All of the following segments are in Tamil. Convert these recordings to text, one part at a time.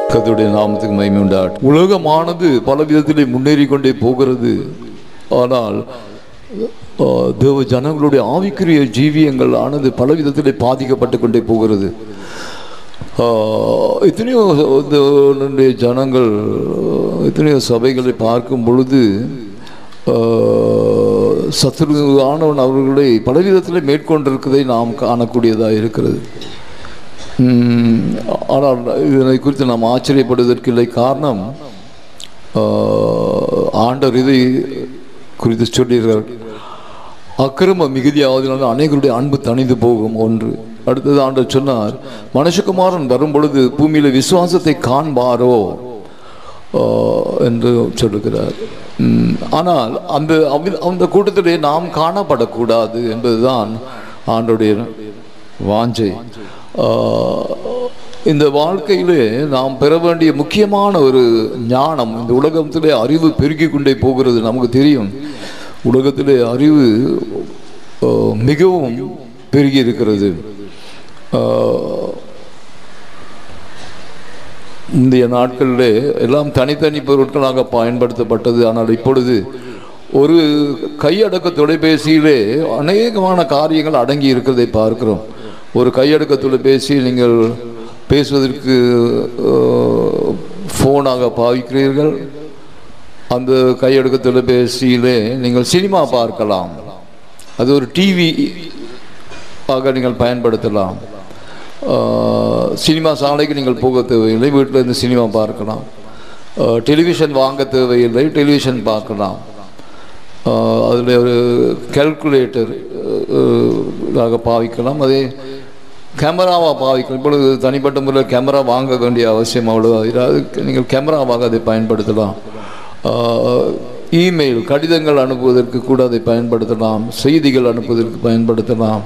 கர்த்தருடைய நாமத்துக்கு மகிமை உண்டாகட்டும். உலகமானது பல விதத்திலே முன்னேறி கொண்டே போகிறது. ஆனால் தேவ ஜனங்களுடைய ஆவிக்குரிய ஜீவியங்கள் ஆனது பல விதத்திலே பாதிக்கப்பட்டு கொண்டே போகிறது. எத்தனையோ ஜனங்கள் எத்தனையோ சபைகளை பார்க்கும் பொழுது சத்துருவானவன் அவர்களை பலவிதத்தில் மேற்கொண்டிருக்கிறதை நாம் காணக்கூடியதாக இருக்கிறது. ஆனால் இதனை குறித்து நாம் ஆச்சரியப்படுவதற்கு இல்லை. காரணம், ஆண்டவர் இதை குறித்து சொல்கிறார். அக்கிரம மிகுதியாவதனால அநேகருடைய அன்பு தணிந்து போகும். ஒன்று. அடுத்தது ஆண்டவர் சொன்னார், மனுஷகுமாரன் வரும் பொழுது பூமியில விசுவாசத்தை காண்பாரோ என்று சொல்லுகிறார். ஆனால் அந்த அந்த கூட்டத்திலே நாம் காணப்படக்கூடாது என்பதுதான் ஆண்டவருடைய வாஞ்சை. இந்த வாழ்க்கையிலே நாம் பெற வேண்டிய முக்கியமான ஒரு ஞானம், இந்த உலகத்திலே அறிவு பெருகி கொண்டே போகிறது. நமக்கு தெரியும், உலகத்திலே அறிவு மிகவும் பெருகி இருக்கிறது. முந்தைய நாட்களிலே எல்லாம் தனித்தனி பொருட்களாக பயன்படுத்தப்பட்டது. ஆனால் இப்பொழுது ஒரு கையடக்க தொலைபேசியிலே அநேகமான காரியங்கள் அடங்கி இருக்கிறதை பார்க்கிறோம். ஒரு கையடக்க தொலைபேசி நீங்கள் பேசுவதற்கு ஃபோனாக பாவிக்கிறீர்கள். அந்த கையடக்க தொலைபேசியிலே நீங்கள் சினிமா பார்க்கலாம். அது ஒரு டிவி ஆக நீங்கள் பயன்படுத்தலாம். சினிமா சாலைக்கு நீங்கள் போக தேவையில்லை, வீட்டில் இருந்து சினிமா பார்க்கலாம். டெலிவிஷன் வாங்க தேவையில்லை, டெலிவிஷன் பார்க்கலாம். அதில் ஒரு கால்குலேட்டர் பாவிக்கலாம். அதே கேமராவாக பாவிக்கலாம். இப்பொழுது தனிப்பட்ட முறையில் கேமரா வாங்க வேண்டிய அவசியம் அவ்வளோ இராது. நீங்கள் கேமராவாக அதை பயன்படுத்தலாம். இமெயில் கடிதங்கள் அனுப்புவதற்கு கூட அதை பயன்படுத்தலாம். செய்திகள் அனுப்புவதற்கு பயன்படுத்தலாம்.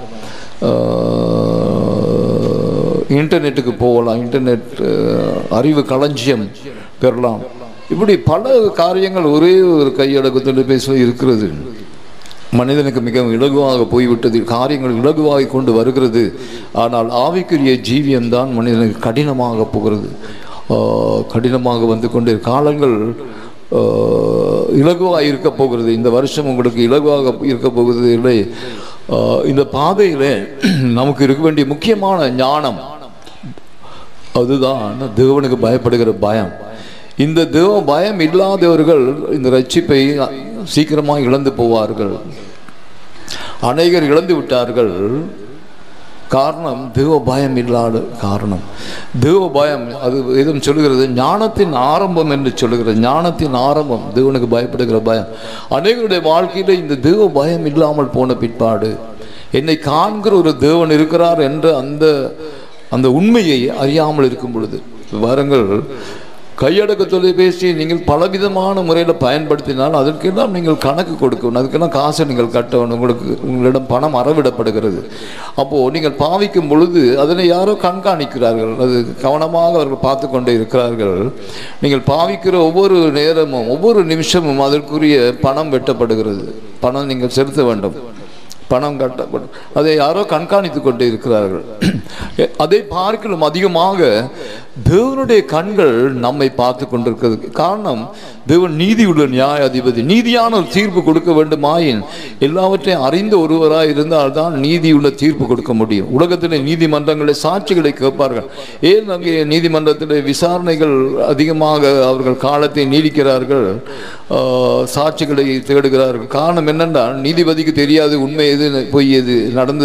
இன்டர்நெட்டுக்கு போகலாம். இன்டர்நெட் அறிவு களஞ்சியம் பெறலாம். இப்படி பல காரியங்கள் ஒரே ஒரு கையடக்க தொலைபேசியில் இருக்கிறது. மனிதனுக்கு மிகவும் இலகுவாக போய்விட்டது. காரியங்கள் இலகுவாக கொண்டு வருகிறது. ஆனால் ஆவிக்குரிய ஜீவியம்தான் மனிதனுக்கு கடினமாக போகிறது. கடினமாக வந்து கொண்டே காலங்கள் இலகுவாக இருக்க போகிறது. இந்த வருஷம் உங்களுக்கு இலகுவாக இருக்க போகிறது இல்லை. இந்த பாதையில் நமக்கு இருக்க வேண்டிய முக்கியமான ஞானம் அதுதான் தேவனுக்கு பயப்படுகிற பயம். இந்த தேவ பயம் இல்லாதவர்கள் இந்த ரட்சிப்பை சீக்கிரமாக இழந்து போவார்கள். அநேகர் இழந்து விட்டார்கள். காரணம் தேவ பயம் இல்லாத காரணம். தேவ பயம் அது எதுவும் சொல்லுகிறது, ஞானத்தின் ஆரம்பம் என்று சொல்லுகிறது. ஞானத்தின் ஆரம்பம் தேவனுக்கு பயப்படுகிற பயம். அநேகருடைய வாழ்க்கையில் இந்த தேவ பயம் இல்லாமல் போன பிற்பாடு என்னை காண்கிற ஒரு தேவன் இருக்கிறார் என்ற அந்த உண்மையை அறியாமல் இருக்கும் பொழுது வாருங்கள், கையடக்க தொலைபேசியை நீங்கள் பலவிதமான முறையில் பயன்படுத்தினால் அதற்கெல்லாம் நீங்கள் கணக்கு கொடுக்கணும். அதுக்கெல்லாம் காசை நீங்கள் கட்டணும். உங்களிடம் பணம் அறவிடப்படுகிறது. அப்போது நீங்கள் பாவிக்கும் பொழுது அதனை யாரோ கண்காணிக்கிறார்கள். அது கவனமாக அவர்கள் பார்த்து கொண்டே இருக்கிறார்கள். நீங்கள் பாவிக்கிற ஒவ்வொரு நேரமும் ஒவ்வொரு நிமிஷமும் அதற்குரிய பணம் வெட்டப்படுகிறது. பணம் நீங்கள் செலுத்த வேண்டும். பணம் கட்டப்படும். அதை யாரோ கண்காணித்து கொண்டே இருக்கிறார்கள். அதை பார்க்கலும் அதிகமாக தேவனுடைய கண்கள் நம்மை பார்த்து கொண்டிருக்கிறது. காரணம், தேவன் நீதியுள்ள நியாயாதிபதி. நீதியான ஒரு தீர்ப்பு கொடுக்க வேண்டுமாயின் எல்லாவற்றையும் அறிந்த ஒருவராக இருந்தால்தான் நீதியுள்ள தீர்ப்பு கொடுக்க முடியும். உலகத்தில் நீதிமன்றங்களில் சாட்சிகளை கேட்பார்கள். ஏன் அங்கே நீதிமன்றத்தில் விசாரணைகள் அதிகமாக அவர்கள் காலத்தை நீடிக்கிறார்கள், சாட்சிகளை தேடுகிறார்கள். காரணம் என்னென்றால் நீதிபதிக்கு தெரியாது உண்மை எது பொய் எது,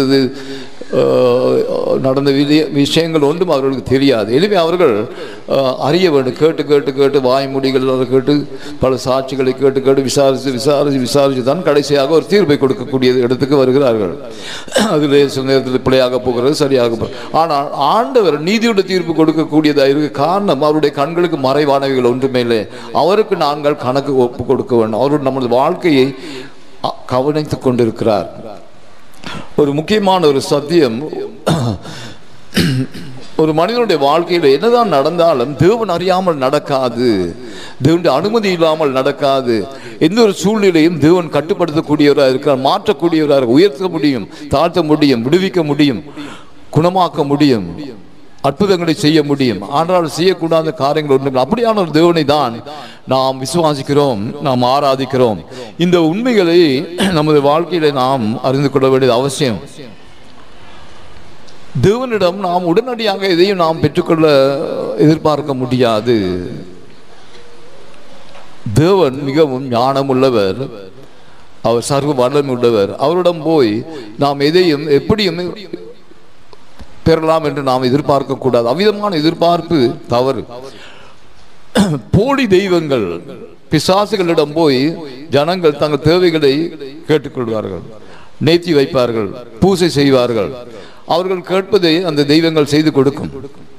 நடந்த விஷயங்கள் ஒன்றும் அவர்களுக்கு தெரியாது. எனவே அவர்கள் அறிய வேண்டும். கேட்டு கேட்டு கேட்டு வாய்மொழிகள் கேட்டு பல சாட்சிகளை கேட்டு கேட்டு விசாரித்து தான் கடைசியாக ஒரு தீர்ப்பை கொடுக்கக்கூடிய இடத்துக்கு வருகிறார்கள். அதில் சில நேரத்தில் பிழையாக போகிறது, சரியாக போகிறது. ஆனால் ஆண்டவர் நீதியோட தீர்ப்பு கொடுக்கக்கூடியதாக இருக்கு. காரணம், அவருடைய கண்களுக்கு மறைவானவைகள் ஒன்றுமே இல்லை. அவருக்கு நாங்கள் கணக்கு ஒப்பு கொடுக்க வேண்டும். அவருடைய நமது வாழ்க்கையை கவனித்துக் கொண்டிருக்கிறார். ஒரு முக்கியமான ஒரு சத்தியம், ஒரு மனிதனுடைய வாழ்க்கையில் என்னதான் நடந்தாலும் தேவன் அறியாமல் நடக்காது. தேவனுடைய அனுமதி இல்லாமல் நடக்காது. எந்த ஒரு சூழ்நிலையும் தேவன் கட்டுப்படுத்தக்கூடியவராக இருக்கிறார். மாற்றக்கூடியவராக, உயர்த்த முடியும், தாழ்த்த முடியும், விடுவிக்க முடியும், குணமாக்க முடியும். அற்புதங்களை செய்ய முடியும். ஆனால் செய்யக்கூடாத காரியங்கள் ஒன்று. அப்படியான ஒரு தேவனை தான் நாம் விசுவாசிக்கிறோம், நாம் ஆராதிக்கிறோம். இந்த உண்மைகளை நமது வாழ்க்கையில நாம் அறிந்து கொள்ள வேண்டியது அவசியம். தேவனிடம் நாம் உடனடியாக எதையும் நாம் பெற்றுக்கொள்ள எதிர்பார்க்க முடியாது. தேவன் மிகவும் ஞானம் உள்ளவர், அவர் சர்வ வல்லமை உள்ளவர். அவரிடம் போய் நாம் எதையும் எப்படியும் பெறலாம் என்று நாம் எதிர்பார்க்க கூடாது. அவ்விதமான எதிர்பார்ப்பு தவறு. போலி தெய்வங்கள், பிசாசுகளிடம் போய் ஜனங்கள் தங்கள் தேவைகளை கேட்டுக்கொள்வார்கள், நேர்த்தி வைப்பார்கள், பூசை செய்வார்கள். அவர்கள் கேட்பதை அந்த தெய்வங்கள் செய்து கொடுக்கும்.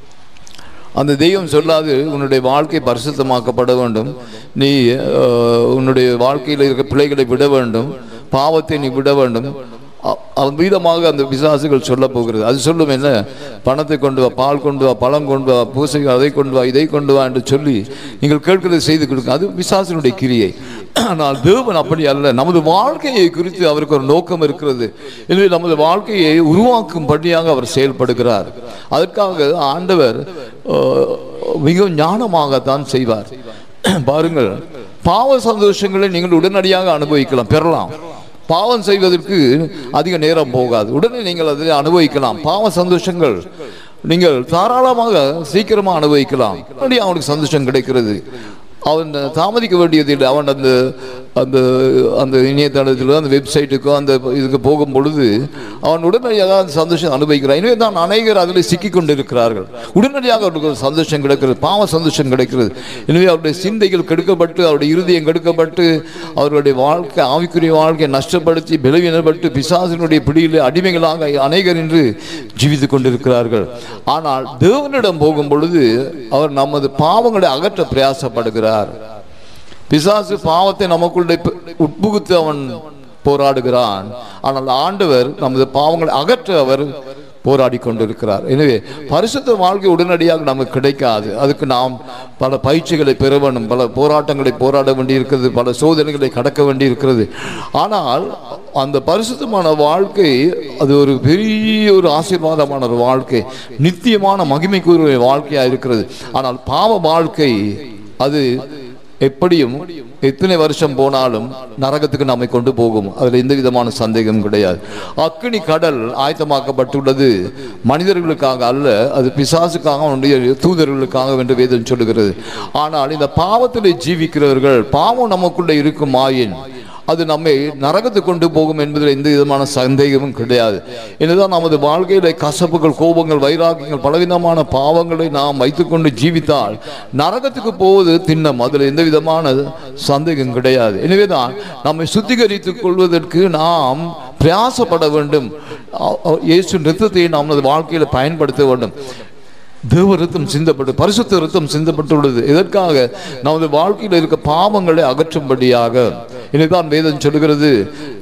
அந்த தெய்வம் சொல்லாது உன்னுடைய வாழ்க்கை பரிசுத்தமாக்கப்பட வேண்டும், நீ உன்னுடைய வாழ்க்கையில் இருக்க பிள்ளைகளை விட வேண்டும், பாவத்தை நீ விட வேண்டும். அவ்விதமாக அந்த பிசாசுகள் சொல்ல போகிறது. அது சொல்லும், என்ன பணத்தை கொண்டு வா, பால் கொண்டு வா, பழம் கொண்டு வா, பூசை அதை கொண்டு வா, இதை கொண்டு வா என்று சொல்லி நீங்கள் கேட்கிறதை செய்து கொடுங்க. அது பிசாசினுடைய கிரியை. ஆனால் தேவன் அப்படி அல்ல. நமது வாழ்க்கையை குறித்து அவருக்கு ஒரு நோக்கம் இருக்கிறது. எனவே நமது வாழ்க்கையை உருவாக்கும் படியாக அவர் செயல்படுகிறார். அதற்காக ஆண்டவர் மிகவும் ஞானமாகத்தான் செய்வார். பாருங்கள், பாவ சந்தோஷங்களை நீங்கள் உடனடியாக அனுபவிக்கலாம், பெறலாம். பாவம் செய்வதற்கு அதிக நேரம் போகாது, உடனே நீங்கள் அதை அனுபவிக்கலாம். பாவ சந்தோஷங்கள் நீங்கள் தாராளமாக சீக்கிரமாக அனுபவிக்கலாம். அவனுக்கு சந்தோஷம் கிடைக்கிறது. அவன் தாமதிக்க வேண்டியதில்லை. அவன் அந்த அந்த அந்த இணையதளத்தில் அந்த வெப்சைட்டுக்கோ அந்த இதுக்கு போகும் பொழுது அவன் உடனடியாக அந்த சந்தோஷம் அனுபவிக்கிறான். எனவே தான் அநேகர் அதில் சிக்கி கொண்டு இருக்கிறார்கள். உடனடியாக அவருக்கு சந்தோஷம் கிடைக்கிறது, பாவ சந்தோஷம் கிடைக்கிறது. எனவே அவருடைய சிந்தைகள் கெடுக்கப்பட்டு, அவருடைய இருதயம் கெடுக்கப்பட்டு, அவர்களுடைய வாழ்க்கை, ஆவிக்குரிய வாழ்க்கையை நஷ்டப்படுத்தி, பலவீனப்பட்டு, பிசாசினுடைய பிடியில் அடிமைகளாக அநேகர் என்று ஜீவித்து கொண்டிருக்கிறார்கள். ஆனால் தேவனிடம் போகும் பொழுது அவர் நமது பாவங்களை அகற்ற பிரயாசப்படுகிறார். பிசாசு பாவத்தை நமக்குள்ளே உட்புகுத்து அவன் போராடுகிறான். ஆனால் ஆண்டவர் நமது பாவங்களை அகற்ற அவர் போராடி கொண்டிருக்கிறார். எனவே பரிசுத்த வாழ்க்கை உடனடியாக நமக்கு கிடைக்காது. அதுக்கு நாம் பல பயிற்சிகளை பெற வேண்டும், பல போராட்டங்களை போராட வேண்டியிருக்கிறது, பல சோதனைகளை கடக்க வேண்டியிருக்கிறது. ஆனால் அந்த பரிசுத்தமான வாழ்க்கை அது ஒரு பெரிய ஒரு ஆசீர்வாதமான ஒரு வாழ்க்கை, நித்தியமான மகிமைக்குரிய வாழ்க்கையாக இருக்கிறது. ஆனால் பாவ வாழ்க்கை அது எப்படியும் எத்தனை வருஷம் போனாலும் நரகத்துக்கு நம்மை கொண்டு போகும். அதில் எந்த விதமான சந்தேகம் கிடையாது. அக்கினி கடல் ஆயத்தமாக்கப்பட்டுள்ளது மனிதர்களுக்காக அல்ல, அது பிசாசுக்காக, அவனுடைய தூதர்களுக்காக என்று வேதம் சொல்லுகிறது. ஆனால் இந்த பாவத்திலே ஜீவிக்கிறவர்கள், பாவம் நமக்குள்ளே இருக்கும் ஆயின் அது நம்மை நரகத்துக்கு கொண்டு போகும் என்பதில் எந்த விதமான சந்தேகமும் கிடையாது. என்னதான் நமது வாழ்க்கையில கசப்புகள், கோபங்கள், வைராக்கியங்கள், பலவிதமான பாவங்களை நாம் வைத்துக்கொண்டு ஜீவித்தால் நரகத்துக்கு போவது திண்ணம், அதில் எந்த விதமான சந்தேகம் கிடையாது. எனவேதான் நம்மை சுத்திகரித்துக் கொள்வதற்கு நாம் பிரயாசப்பட வேண்டும். இயேசு இரத்தத்தை நாம் நமது வாழ்க்கையில பயன்படுத்த வேண்டும். தேவ ரத்தம் சிந்தப்பட்டு, பரிசுத்த ரத்தம் சிந்தப்பட்டுள்ளது. இதற்காக நமது வாழ்க்கையில் இருக்க பாவங்களை அகற்றும்படியாக. இதுதான் வேதம் சொல்லுகிறது,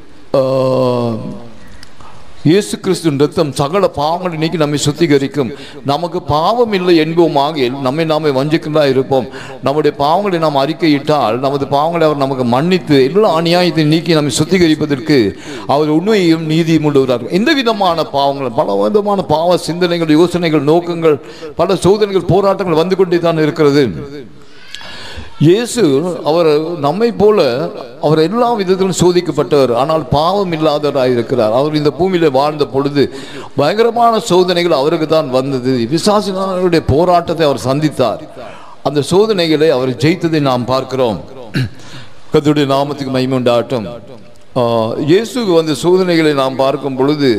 இயேசு கிறிஸ்துவின் ரத்தம் சகல பாவங்களை நீக்கி நம்மை சுத்திகரிக்கும். நமக்கு பாவம் இல்லை என்போமாக நம்மை நாமே வஞ்சிக்கிறதா இருப்போம். நம்முடைய பாவங்களை நாம் அறிக்கையிட்டால் நமது பாவங்களை அவர் நமக்கு மன்னித்து எல்லா அநியாயத்தை நீக்கி நம்மை சுத்திகரிப்பதற்கு அவர் உண்மையையும் நீதியும் உள்ளவராக. எந்த விதமான பாவங்கள், பல விதமான பாவ சிந்தனைகள், யோசனைகள், நோக்கங்கள், பல சோதனைகள், போராட்டங்கள் வந்து கொண்டே தான் இருக்கிறது. இயேசு அவர் நம்மை போல அவர் எல்லா விதத்திலும் சோதிக்கப்பட்டவர், ஆனால் பாவம் இல்லாதவராக இருக்கிறார். அவர் இந்த பூமியில வாழ்ந்த பொழுது பயங்கரமான சோதனைகள் அவருக்கு தான் வந்தது. பிசாசினுடைய போராட்டத்தை அவர் சந்தித்தார். அந்த சோதனைகளை அவர் ஜெயித்ததை நாம் பார்க்கிறோம். கர்த்தருடைய நாமத்துக்கு மகிமை உண்டாகட்டும். இயேசு வந்த சோதனைகளை நாம் பார்க்கும் பொழுது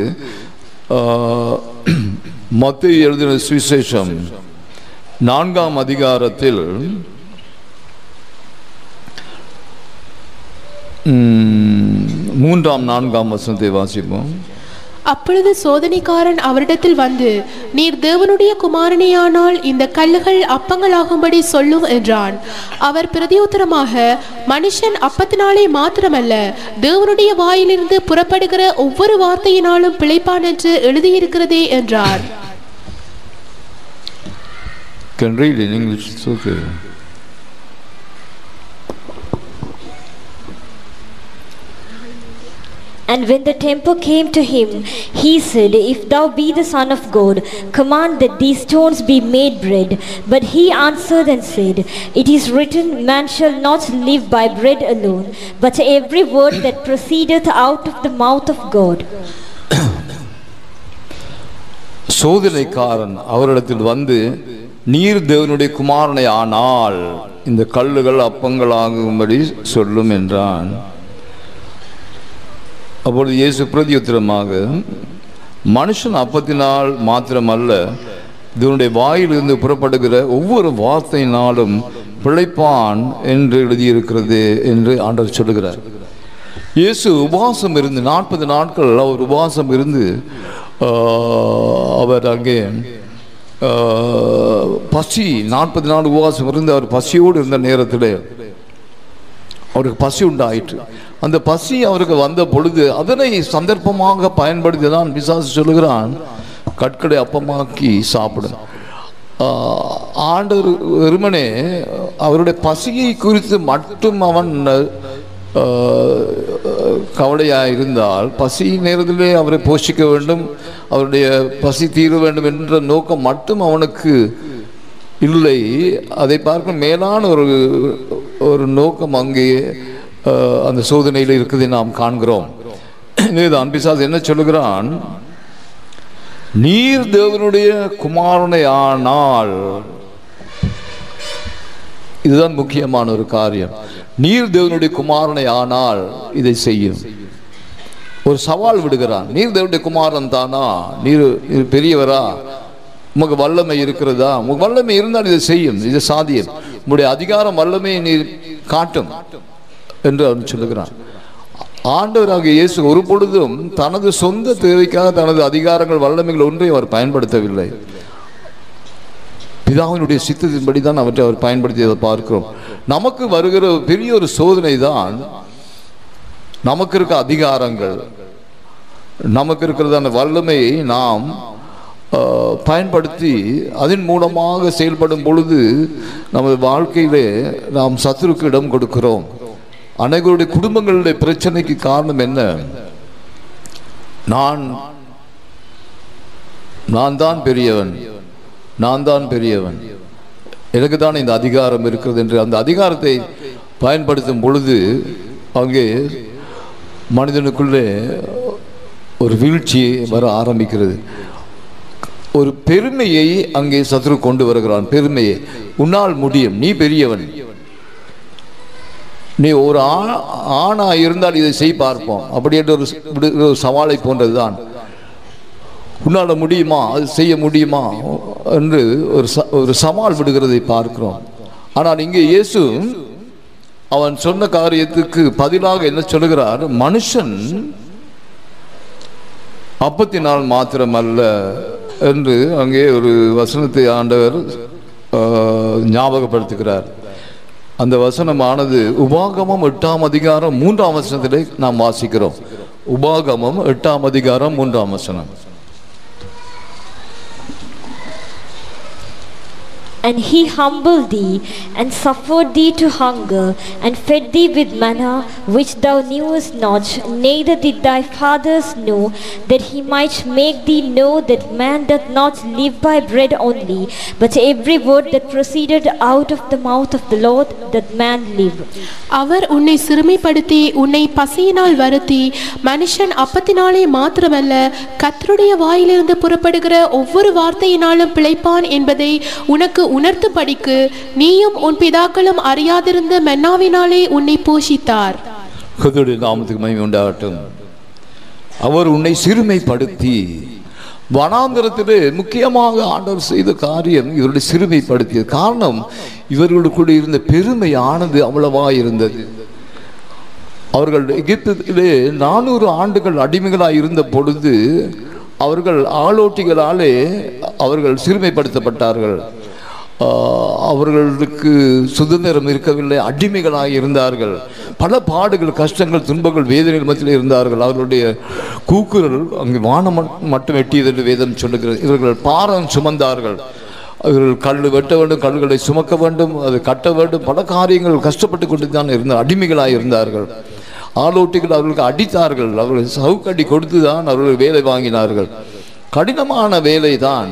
மத்தேயு எழுதின சுவிசேஷம் 4ஆம் அதிகாரத்தில் 3ஆம் 4ஆம் வசனத்தை வாசிப்போம். அப்பொழுது சோதனைக்காரன் அவரிடத்தில் வந்து, நீர் தேவனுடைய குமாரனேயானால் இந்த கல்லுகள் அப்பங்களாகும்படி சொல்லும் என்றான். அவர் பிரதியுத்தரமாக, மனுஷன் அப்பத்தினாலே மாத்திரமல்ல, தேவனுடைய வாயிலிருந்து புறப்படுகிற ஒவ்வொரு வார்த்தையினாலும் பிழைப்பான் என்று எழுதியிருக்கிறதே என்றார். Can read in English, it's okay. And when the tempter came to him, he said, If thou be the Son of God, command that these stones be made bread. But he answered and said, It is written, Man shall not live by bread alone, but every word that proceedeth out of the mouth of God. சோதனைக்காரன் அவரிடத்தில் வந்து, நீர் தேவனுடைய குமாரனை ஆனால் இந்த கல்லுகள் அப்பங்களாகும்படி சொல்லும் என்றான். அப்பொழுது இயேசு பிரதியுத்தரமாக, மனுஷன் அப்பத்தினால் மாத்திரமல்ல, இதனுடைய வாயிலிருந்து புறப்படுகிற ஒவ்வொரு வார்த்தையினாலும் பிழைப்பான் என்று எழுதியிருக்கிறது என்று ஆண்டவர் சொல்லுகிறார். இயேசு உபவாசம் இருந்து 40 நாட்கள் அவர் உபவாசம் இருந்து அவர் அங்கே பசி 40 நாள் உபவாசம் இருந்து அவர் பசியோடு இருந்த நேரத்தில் அவருக்கு பசி உண்டாயிற்று. அந்த பசி அவருக்கு வந்த பொழுது அதனை சந்தர்ப்பமாக பயன்படுத்தி தான் பிசாசு சொல்லுகிறான், கற்களை அப்பமாக்கி சாப்பிடும். ஆண்டவர் வெறுமனே அவருடைய பசியை குறித்து மட்டும் அவன் கவலையாக இருந்தால், பசி நேரத்திலே அவரை போஷிக்க வேண்டும், அவருடைய பசி தீர வேண்டும் என்ற நோக்கம் மட்டும் அவனுக்கு இல்லை. அதை பார்க்க மேலான ஒரு நோக்கம் அங்கே அந்த சோதனையில் இருக்குது நாம் காண்கிறோம். இதுதான் பிசாசு என்ன சொல்லுகிறான், நீர் தேவனுடைய குமாரனை ஆனால், இதுதான் முக்கியமான ஒரு காரியம். நீர் தேவனுடைய குமாரனை ஆனால் இதை செய்யும். ஒரு சவால் விடுகிறான். நீர் தேவனுடைய குமாரன் தானா? நீர் பெரியவரா? உமக்கு வல்லமை இருக்கிறதா? உமக்கு வல்லமை இருந்தால் இதை செய்யும், இது சாத்தியம். உங்களுடைய அதிகாரம் வல்லமையை நீர் காட்டும் என்று அவன் சொல்லுகிறான். ஆண்டவராகிய இயேசு ஒரு பொழுதும் தனது சொந்த தேவைக்காக தனது அதிகாரங்கள் வல்லமைகள் ஒன்றை அவர் பயன்படுத்தவில்லை. பிதாவினுடைய சித்தத்தின்படி தான் அவற்றை அவர் பயன்படுத்தியதை பார்க்கிறோம். நமக்கு வருகிற பெரிய ஒரு சோதனை தான் நமக்கு இருக்க அதிகாரங்கள், நமக்கு இருக்கிறதான வல்லமையை நாம் பயன்படுத்தி அதன் மூலமாக செயல்படும் பொழுது நமது வாழ்க்கையிலே நாம் சத்துருக்கு இடம் கொடுக்கிறோம். அனைவருடைய குடும்பங்களுடைய பிரச்சனைக்கு காரணம் என்ன? நான் தான் பெரியவன், நான் தான் பெரியவன், எனக்கு தான் இந்த அதிகாரம் இருக்கிறது என்று அந்த அதிகாரத்தை பயன்படுத்தும் பொழுது அங்கே மனிதனுக்குள்ளே ஒரு வீழ்ச்சி வர ஆரம்பிக்கிறது. ஒரு பெருமையை அங்கே சத்ரு கொண்டு வருகிறான். பெருமையை, உன்னால் முடியும், நீ பெரியவன், நீ ஒரு ஆணா இருந்தால் இதை செய் பார்ப்போம் அப்படி என்ற ஒரு சவாலை போன்றதுதான். உன்னால் முடியுமா, அது செய்ய முடியுமா என்று ஒரு சவால் விடுகிறதை பார்க்கிறோம். ஆனால் இங்கே இயேசு அவன் சொன்ன காரியத்துக்கு பதிலாக என்ன சொல்லுகிறார்? மனுஷன் அப்பத்தினால் மாத்திரமல்ல என்று அங்கே ஒரு வசனத்தை ஆண்டவர் ஞாபகப்படுத்துகிறார். அந்த வசனமானது உபாகமம் 8ஆம் அதிகாரம் 3ஆம் வசனத்திலே நாம் வாசிக்கிறோம். உபாகமம் 8ஆம் அதிகாரம் 3ஆம் வசனம். And he humbled thee, and suffered thee to hunger, and fed thee with manna, which thou knewest not, neither did thy fathers know, that he might make thee know that man doth not live by bread only, but every word that proceeded out of the mouth of the Lord doth man live. அவர் உன்னை சிறுமைப்படுத்தி உன்னை பசியினால் வருத்தி, மனுஷன் அப்பத்தினாலே மாத்திரமல்ல கர்த்தருடைய வாயிலிருந்து புறப்படுகிற ஒவ்வொரு வார்த்தையினாலும் பிழைப்பான் என்பதை உனக்கு உணர்த்து படிக்கு, நீயும் உன் பிதாக்களும் அறியாதிருந்த மன்னாவினாலே உன்னை போஷித்தார். கர்த்தருடைய நாமத்துக்கு மகிமை உண்டாகட்டும். அவர் உன்னை சிறுமைப்படுத்தி, வனாந்தரத்திலே முக்கியமாக ஆண்டவர் செய்த காரியம் இவருடைய சிறுமைப்படுத்திய காரணம், இவர்களுக்குள்ள இருந்த பெருமையானது அவ்வளவா இருந்தது. அவர்கள் எகிப்திலே 400 ஆண்டுகள் அடிமைகளாக இருந்த பொழுது அவர்கள் ஆளோட்டிகளாலே அவர்கள் சிறுமைப்படுத்தப்பட்டார்கள். அவர்களுக்கு சுதந்திரம் இருக்கவில்லை, அடிமைகளாக இருந்தார்கள். பல பாடுகள், கஷ்டங்கள், துன்பங்கள், வேதனைகள் மத்தியில் இருந்தார்கள். அவர்களுடைய கூக்குரல் அங்கு வானம் மட்டும் எட்டியது என்று வேதம் சொல்லுகிறது. இவர்கள் பாரம் சுமந்தார்கள். இவர்கள் கல் வெட்ட வேண்டும், கல்களை சுமக்க வேண்டும், அதை கட்ட வேண்டும், பல காரியங்கள் கஷ்டப்பட்டு கொண்டு தான் இருந்தார், அடிமைகளாக இருந்தார்கள். ஆலோட்டிகள் அவர்களுக்கு அடித்தார்கள். அவர்கள் சவுக்கடி கொடுத்து தான் அவர்கள் வேலை வாங்கினார்கள். கடினமான வேலை தான்.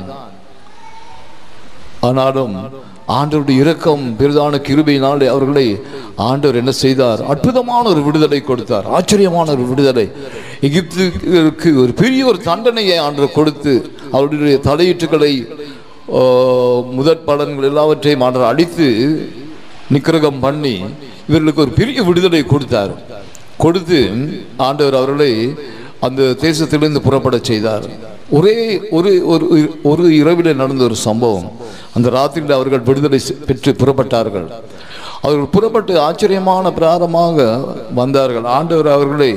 ஆனாலும் ஆண்டவருடைய இரக்கம் பெரிதான கிருபையினாலே அவர்களை ஆண்டவர் என்ன செய்தார்? அற்புதமான ஒரு விடுதலை கொடுத்தார். ஆச்சரியமான ஒரு விடுதலை. எகிப்துக்கு ஒரு பெரிய ஒரு தண்டனையை ஆண்டவர் கொடுத்து அவருடைய தலையீட்டுகளை முதற் பலன்கள் எல்லாவற்றையும் ஆண்டவர் அடித்து நிக்கிரகம் பண்ணி இவர்களுக்கு ஒரு பெரிய விடுதலை கொடுத்தார். கொடுத்து ஆண்டவர் அவர்களை அந்த தேசத்திலிருந்து புறப்பட செய்தார். ஒரே ஒரு இரவில் நடந்த ஒரு சம்பவம். அந்த ராத்திரியில் அவர்கள் விடுதலை பெற்று புறப்பட்டார்கள். அவர்கள் புறப்பட்டு ஆச்சரியமான பிராரமாக வந்தார்கள். ஆண்டவர் அவர்களை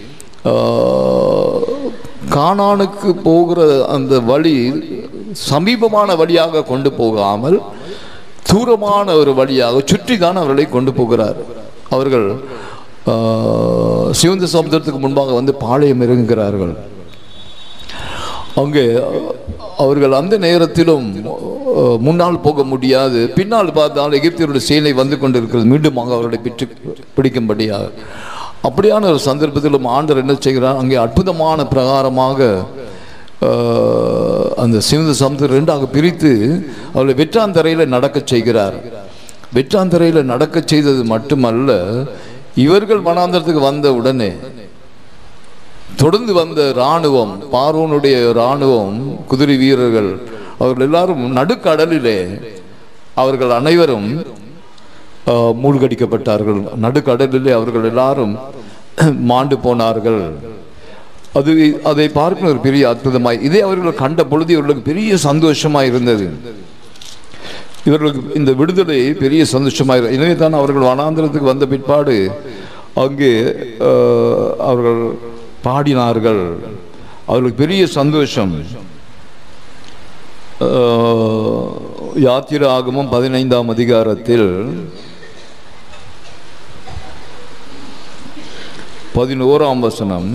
கானானுக்கு போகிற அந்த வழி சமீபமான வழியாக கொண்டு போகாமல் தூரமான ஒரு வழியாக சுற்றி தான் அவர்களை கொண்டு போகிறார். அவர்கள் சிவந்த சமுத்திரத்துக்கு முன்பாக வந்து பாளையம் இறங்குகிறார்கள். அங்கே அவர்கள் அந்த நேரத்திலும் முன்னால் போக முடியாது. பின்னால் பார்த்தால் எகிப்தியருடைய சேனை வந்து கொண்டிருக்கிறது, மீண்டும் அவர்களை பிடிக்கும்படியாக. அப்படியான ஒரு சந்தர்ப்பத்திலும் ஆண்டவர் என்ன செய்கிறார்? அங்கே அற்புதமான பிரகாரமாக அந்த சிவந்த சமுத்திரம் ரெண்டாக பிரித்து அவர்களை வெற்றாந்தரையில் நடக்க செய்கிறார். வெற்றாந்தரையில் நடக்க செய்தது மட்டுமல்ல, இவர்கள் வனாந்தரத்துக்கு வந்த உடனே தொடர்ந்து வந்த இராணுவம், பார்வோனுடைய இராணுவம், குதிரை வீரர்கள், அவர்கள் எல்லாரும் நடுக்கடலிலே அவர்கள் அனைவரும் மூழ்கடிக்கப்பட்டார்கள். நடுக்கடலிலே அவர்கள் எல்லாரும் மாண்டு போனார்கள். அதை பார்க்க ஒரு பெரிய அற்புதமாய், இதே அவர்கள் கண்ட பொழுது இவர்களுக்கு பெரிய சந்தோஷமாய் இருந்தது. இவர்களுக்கு இந்த விடுதலை பெரிய சந்தோஷமாக. எனவே தான் அவர்கள் வனாந்திரத்துக்கு வந்த பிற்பாடு அங்கே அவர்கள் பாடினார்கள். அவர்களுக்கு பெரிய சந்தோஷம். யாத்திராகமம் 15ஆம் அதிகாரத்தில் 11ஆம் வசனம்,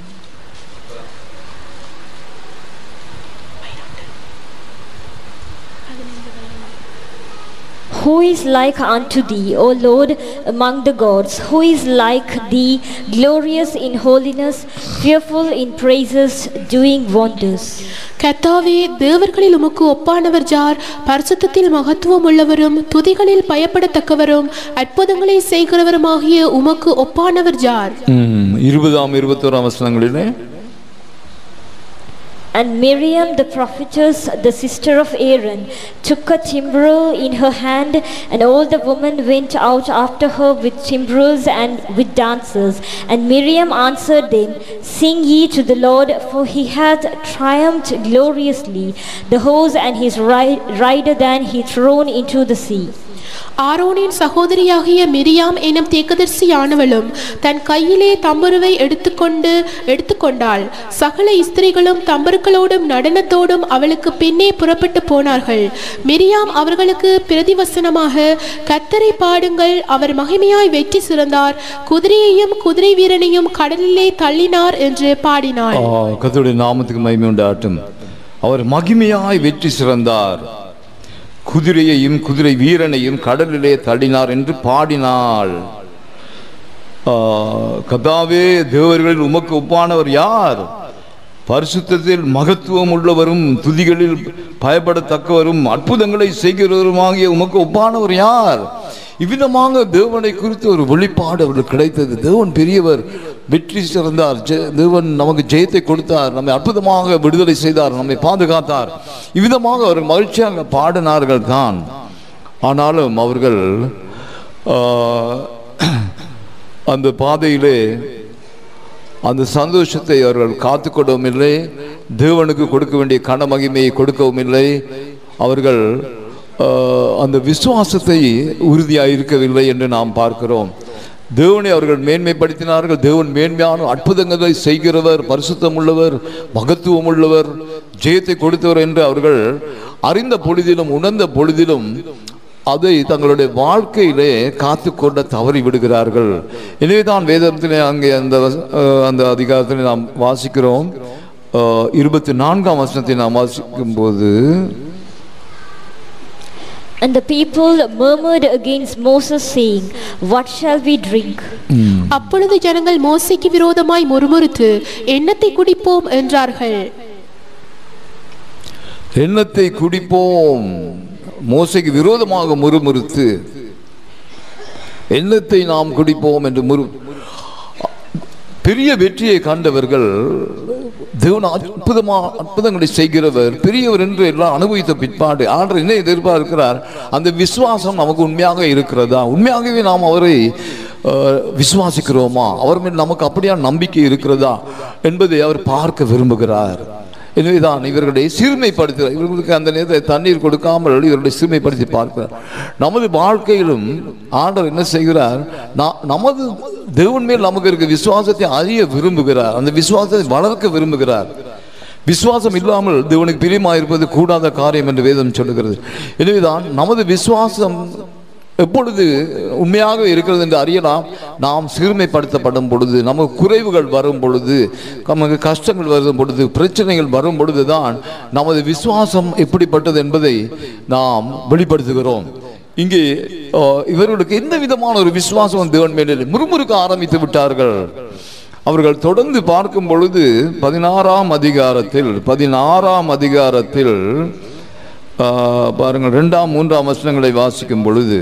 Who is like unto thee, O Lord, among the gods? Who is like thee, glorious in holiness, fearful in praises, doing wonders? கர்த்தாவே, தேவர்களில் உமக்கு ஒப்பானவர் யார்? பரிசுத்தத்தில் மகத்துவம் உள்ளவரும் துதிகளில் பயப்படத்தக்கவரும் அற்புதங்களை செய்கிறவருமாகிய உமக்கு ஒப்பானவர் யார்? 20ஆம் 21ஆம் வசனங்களிலே, And Miriam the prophetess, the sister of Aaron, took a timbrel in her hand, and all the women went out after her with timbrels and with dancers. And Miriam answered them, Sing ye to the Lord, for he hath triumphed gloriously. The horse and his rider than he thrown into the sea. ஆரோனின் சகோதரியாகிய மிரியாம் எனும் தீர்க்கதரிசியானவளும் தன் கையிலே தம்புருவை எடுத்துக்கொண்டாள். சகல ஸ்திரீகளும் தம்புருக்களோடும் நடனத்தோடும் அவளுக்கு பின்னே புறப்பட்டு போனார்கள். மிரியாம் அவர்களுக்கு பிரதிவசனமாக, கர்த்தரை பாடுங்கள், அவர் மகிமையாய் வெற்றி சிறந்தார், குதிரையையும் குதிரை வீரனையும் கடலிலே தள்ளினார் என்று பாடினாள். கர்த்தருடைய நாமத்துக்கு மகிமை உண்டாகட்டும். அவர் மகிமையாய் வெற்றி சிறந்தார், குதிரையையும் குதிரை வீரனையும் கடலிலே தள்ளினார் என்று பாடினாள். கர்த்தாவே, தேவர்களில் உமக்கு ஒப்பானவர் யார்? பரிசுத்தத்தில் மகத்துவம் உள்ளவரும் துதிகளில் பயப்படத்தக்கவரும் அற்புதங்களை செய்கிறவருமாகிய உமக்கு ஒப்பானவர் யார்? இவ்விதமாக தேவனை குறித்து ஒரு வெளிப்பாடு அவர்களுக்கு கிடைத்தது. தேவன் பெரியவர், வெற்றி சிறந்தார், தேவன் நமக்கு ஜெயத்தை கொடுத்தார், நம்மை அற்புதமாக விடுதலை செய்தார், நம்மை பாதுகாத்தார். இவ்விதமாக அவர்கள் மகிழ்ச்சியாக பாடினார்கள் தான். ஆனாலும் அவர்கள் அந்த பாதையிலே அந்த சந்தோஷத்தை அவர்கள் காத்துக்கொள்ளவும் இல்லை, தேவனுக்கு கொடுக்க வேண்டிய கன மகிமையை கொடுக்கவும் இல்லை. அவர்கள் அந்த விசுவாசத்தை உறுதியாக இருக்கவில்லை என்று நாம் பார்க்கிறோம். தேவனை அவர்கள் மேன்மைப்படுத்தினார்கள். தேவன் மேன்மையான அற்புதங்களை செய்கிறவர், பரிசுத்தம் உள்ளவர், மகத்துவம் உள்ளவர், ஜெயத்தை கொடுத்தவர் என்று அவர்கள் அறிந்த பொழுதிலும் உணர்ந்த பொழுதிலும் அதை தங்களுடைய வாழ்க்கையிலே காத்துக்கொள்ள தவறி விடுகிறார்கள். எனவே தான் வேதத்திலே அங்கே அந்த அதிகாரத்தில் நாம் வாசிக்கிறோம். 24ஆம் வசனத்தை நாம் வாசிக்கும் போது, And the people murmured against Moses, saying, What shall we drink? அப்பொழுது ஜனங்கள் மோசேக்கு விரோதமாய் முறுமுறுத்து எண்ணத்தை குடிப்போம் என்றார்கள். எண்ணத்தை குடிப்போம், மோசேக்கு விரோதமாக முறுமுறுத்து எண்ணத்தை நாம் குடிப்போம் என்று பெரிய வெற்றியை கண்டவர்கள், தேவன் அற்புதங்களை செய்கிறவர், பெரியவர் என்று எல்லாம் அனுபவித்த பிற்பாடு ஆண்டவர் என்ன எதிர்பார்க்கிறார்? அந்த விசுவாசம் நமக்கு உண்மையாக இருக்கிறதா? உண்மையாகவே நாம் அவரை விசுவாசிக்கிறோமா? அவர் மேல் நமக்கு அப்படியான நம்பிக்கை இருக்கிறதா என்பதை அவர் பார்க்க விரும்புகிறார். எனவேதான் இவர்களை சிறுமைப்படுத்துகிறார். இவர்களுக்கு அந்த நேரத்தை தண்ணீர் கொடுக்காமல் இவர்களை சிறுமைப்படுத்தி பார்க்கிறார். நமது வாழ்க்கையிலும் ஆண்டவர் என்ன செய்கிறார்? நமது தேவன் மேல் நமக்கு இருக்க விசுவாசத்தை அறிய விரும்புகிறார். அந்த விசுவாசத்தை வளர்க்க விரும்புகிறார். விசுவாசம் இல்லாமல் தேவனுக்கு பிரியமாயிருப்பது கூடாத காரியம் என்று வேதம் சொல்லுகிறது. எனவேதான் நமது விசுவாசம் எப்பொழுது உண்மையாக இருக்கிறது என்று அறியலாம். நாம் சிறுமைப்படுத்தப்படும் பொழுது, நமக்கு குறைவுகள் வரும் பொழுது, நமக்கு கஷ்டங்கள் வரும் பொழுது, பிரச்சனைகள் வரும் பொழுதுதான் நமது விசுவாசம் எப்படிப்பட்டது என்பதை நாம் வெளிப்படுத்துகிறோம். இங்கே இவர்களுக்கு எந்த விதமான ஒரு விசுவாசம் தேவன் மேலே முறுமுறுக்க ஆரம்பித்து விட்டார்கள். அவர்கள் தொடர்ந்து பார்க்கும் பொழுது 16ஆம் அதிகாரத்தில் பாருங்கள், 2ஆம் 3ஆம் வசனங்களை வாசிக்கும் பொழுது,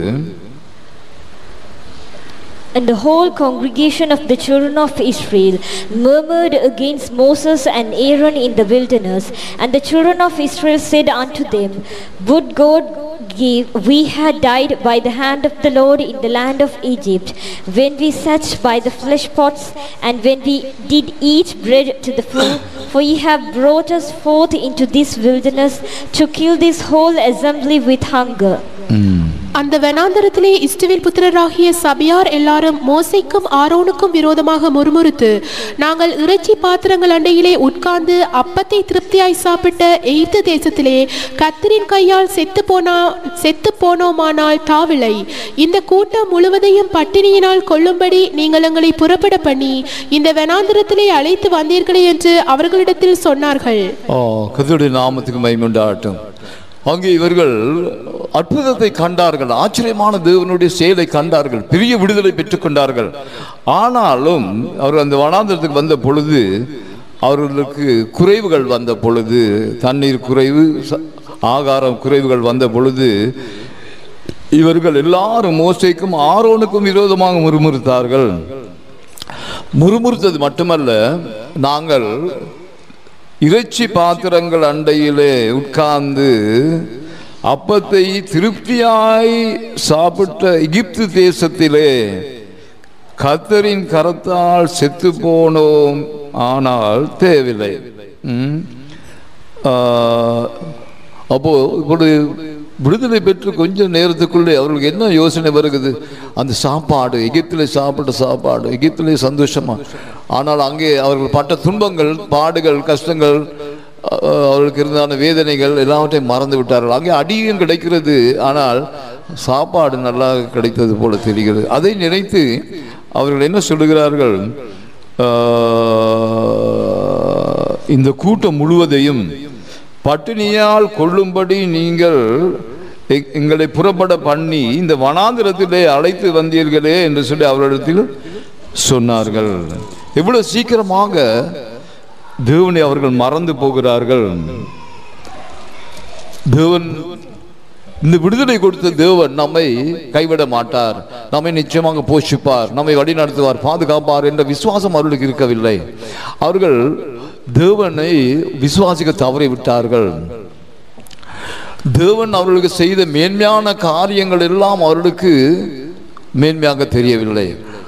And the whole congregation of the children of Israel murmured against Moses and Aaron in the wilderness. And the children of Israel said unto them, Would God we had died by the hand of the Lord in the land of Egypt, when we sat by the flesh pots, and when we did eat bread to the full. For ye have brought us forth into this wilderness to kill this whole assembly with hunger. அந்த வனாந்தரத்திலே இஸ்ரவேல் புத்திரராகிய சபையார் எல்லாரும் மோசேக்கும் ஆரோனுக்கும் விரோதமாக முறுமுறுத்து, நாங்கள் இறைச்சி பாத்திரங்கள் அண்டையிலே உட்கார்ந்து அப்பத்தை திருப்தியாய் சாப்பிட்ட எகிப்து தேசத்திலே கர்த்தரின் கையால் செத்து போனோமானால் தாவிலை. இந்த கூட்டம் முழுவதையும் பட்டினியினால் கொல்லும்படி நீங்கள் எங்களை புறப்பட பண்ணி இந்த வனாந்தரத்திலே அழைத்து வந்தீர்களே என்று அவர்களிடத்தில் சொன்னார்கள். கர்த்தருடைய நாமத்துக்கு மகிமை உண்டாகட்டும். அங்கே இவர்கள் அற்புதத்தை கண்டார்கள், ஆச்சரியமான தேவனுடைய செயலை கண்டார்கள், பெரிய விடுதலை பெற்றுக் கொண்டார்கள். ஆனாலும் அவர்கள் அந்த வனாந்தரத்துக்கு வந்த பொழுது அவர்களுக்கு குறைவுகள் வந்த பொழுது, தண்ணீர் குறைவு, ஆகாரம் குறைவுகள் வந்த பொழுது இவர்கள் எல்லாரும் மோசேக்கும் ஆரோனுக்கும் விரோதமாக முறுமுறுத்தார்கள். முறுமுறுத்தது மட்டுமல்ல, நாங்கள் இறைச்சி பாத்திரங்கள் அண்டையிலே உட்கார்ந்து அப்பத்தை திருப்தியாய் சாப்பிட்ட எகிப்து தேசத்திலே கர்த்தரின் கரத்தால் செத்து போனோம், ஆனால் தேவையில்லை. அப்போ இப்படி விடுதலை பெற்று கொஞ்சம் நேரத்துக்குள்ளே அவர்களுக்கு என்ன யோசனை வருகிறது? அந்த சாப்பாடு, எகிப்திலே சாப்பிட்ட சாப்பாடு, எகிப்திலே சந்தோஷமா, ஆனால் அங்கே அவர்கள் பட்ட துன்பங்கள், பாடுகள், கஷ்டங்கள், அவர்களுக்கு இருந்தான வேதனைகள் எல்லாவற்றையும் மறந்து விட்டார்கள். அங்கே அடியும் கிடைக்கிறது, ஆனால் சாப்பாடு நல்லா கிடைத்தது போல தெரிகிறது. அதை நினைத்து அவர்கள் என்ன சொல்லுகிறார்கள்? இந்த கூட்டம் முழுவதையும் பட்டினியால் கொள்ளும்படி நீங்கள் எங்களை புறப்பட பண்ணி இந்த வனாந்திரத்திலே அழைத்து வந்தீர்களே என்று சொல்லி அவர்களிடத்தில் சொன்னார்கள். எவ்வளவு சீக்கிரமாக தேவனை அவர்கள் மறந்து போகிறார்கள். தேவன், இந்த விடுதலை கொடுத்த தேவன் நம்மை கைவிட மாட்டார், நம்மை நிச்சயமாக போஷிப்பார், நம்மை வழி நடத்துவார், பாதுகாப்பார் என்ற விசுவாசம் அவர்களுக்கு இருக்கவில்லை. அவர்கள் தேவனை விசுவாசிக்க தவறிவிட்டார்கள். தேவன் அவர்களுக்கு செய்த மேன்மையான காரியங்கள் எல்லாம் அவர்களுக்கு மேன்மையாக தெரியவில்லை.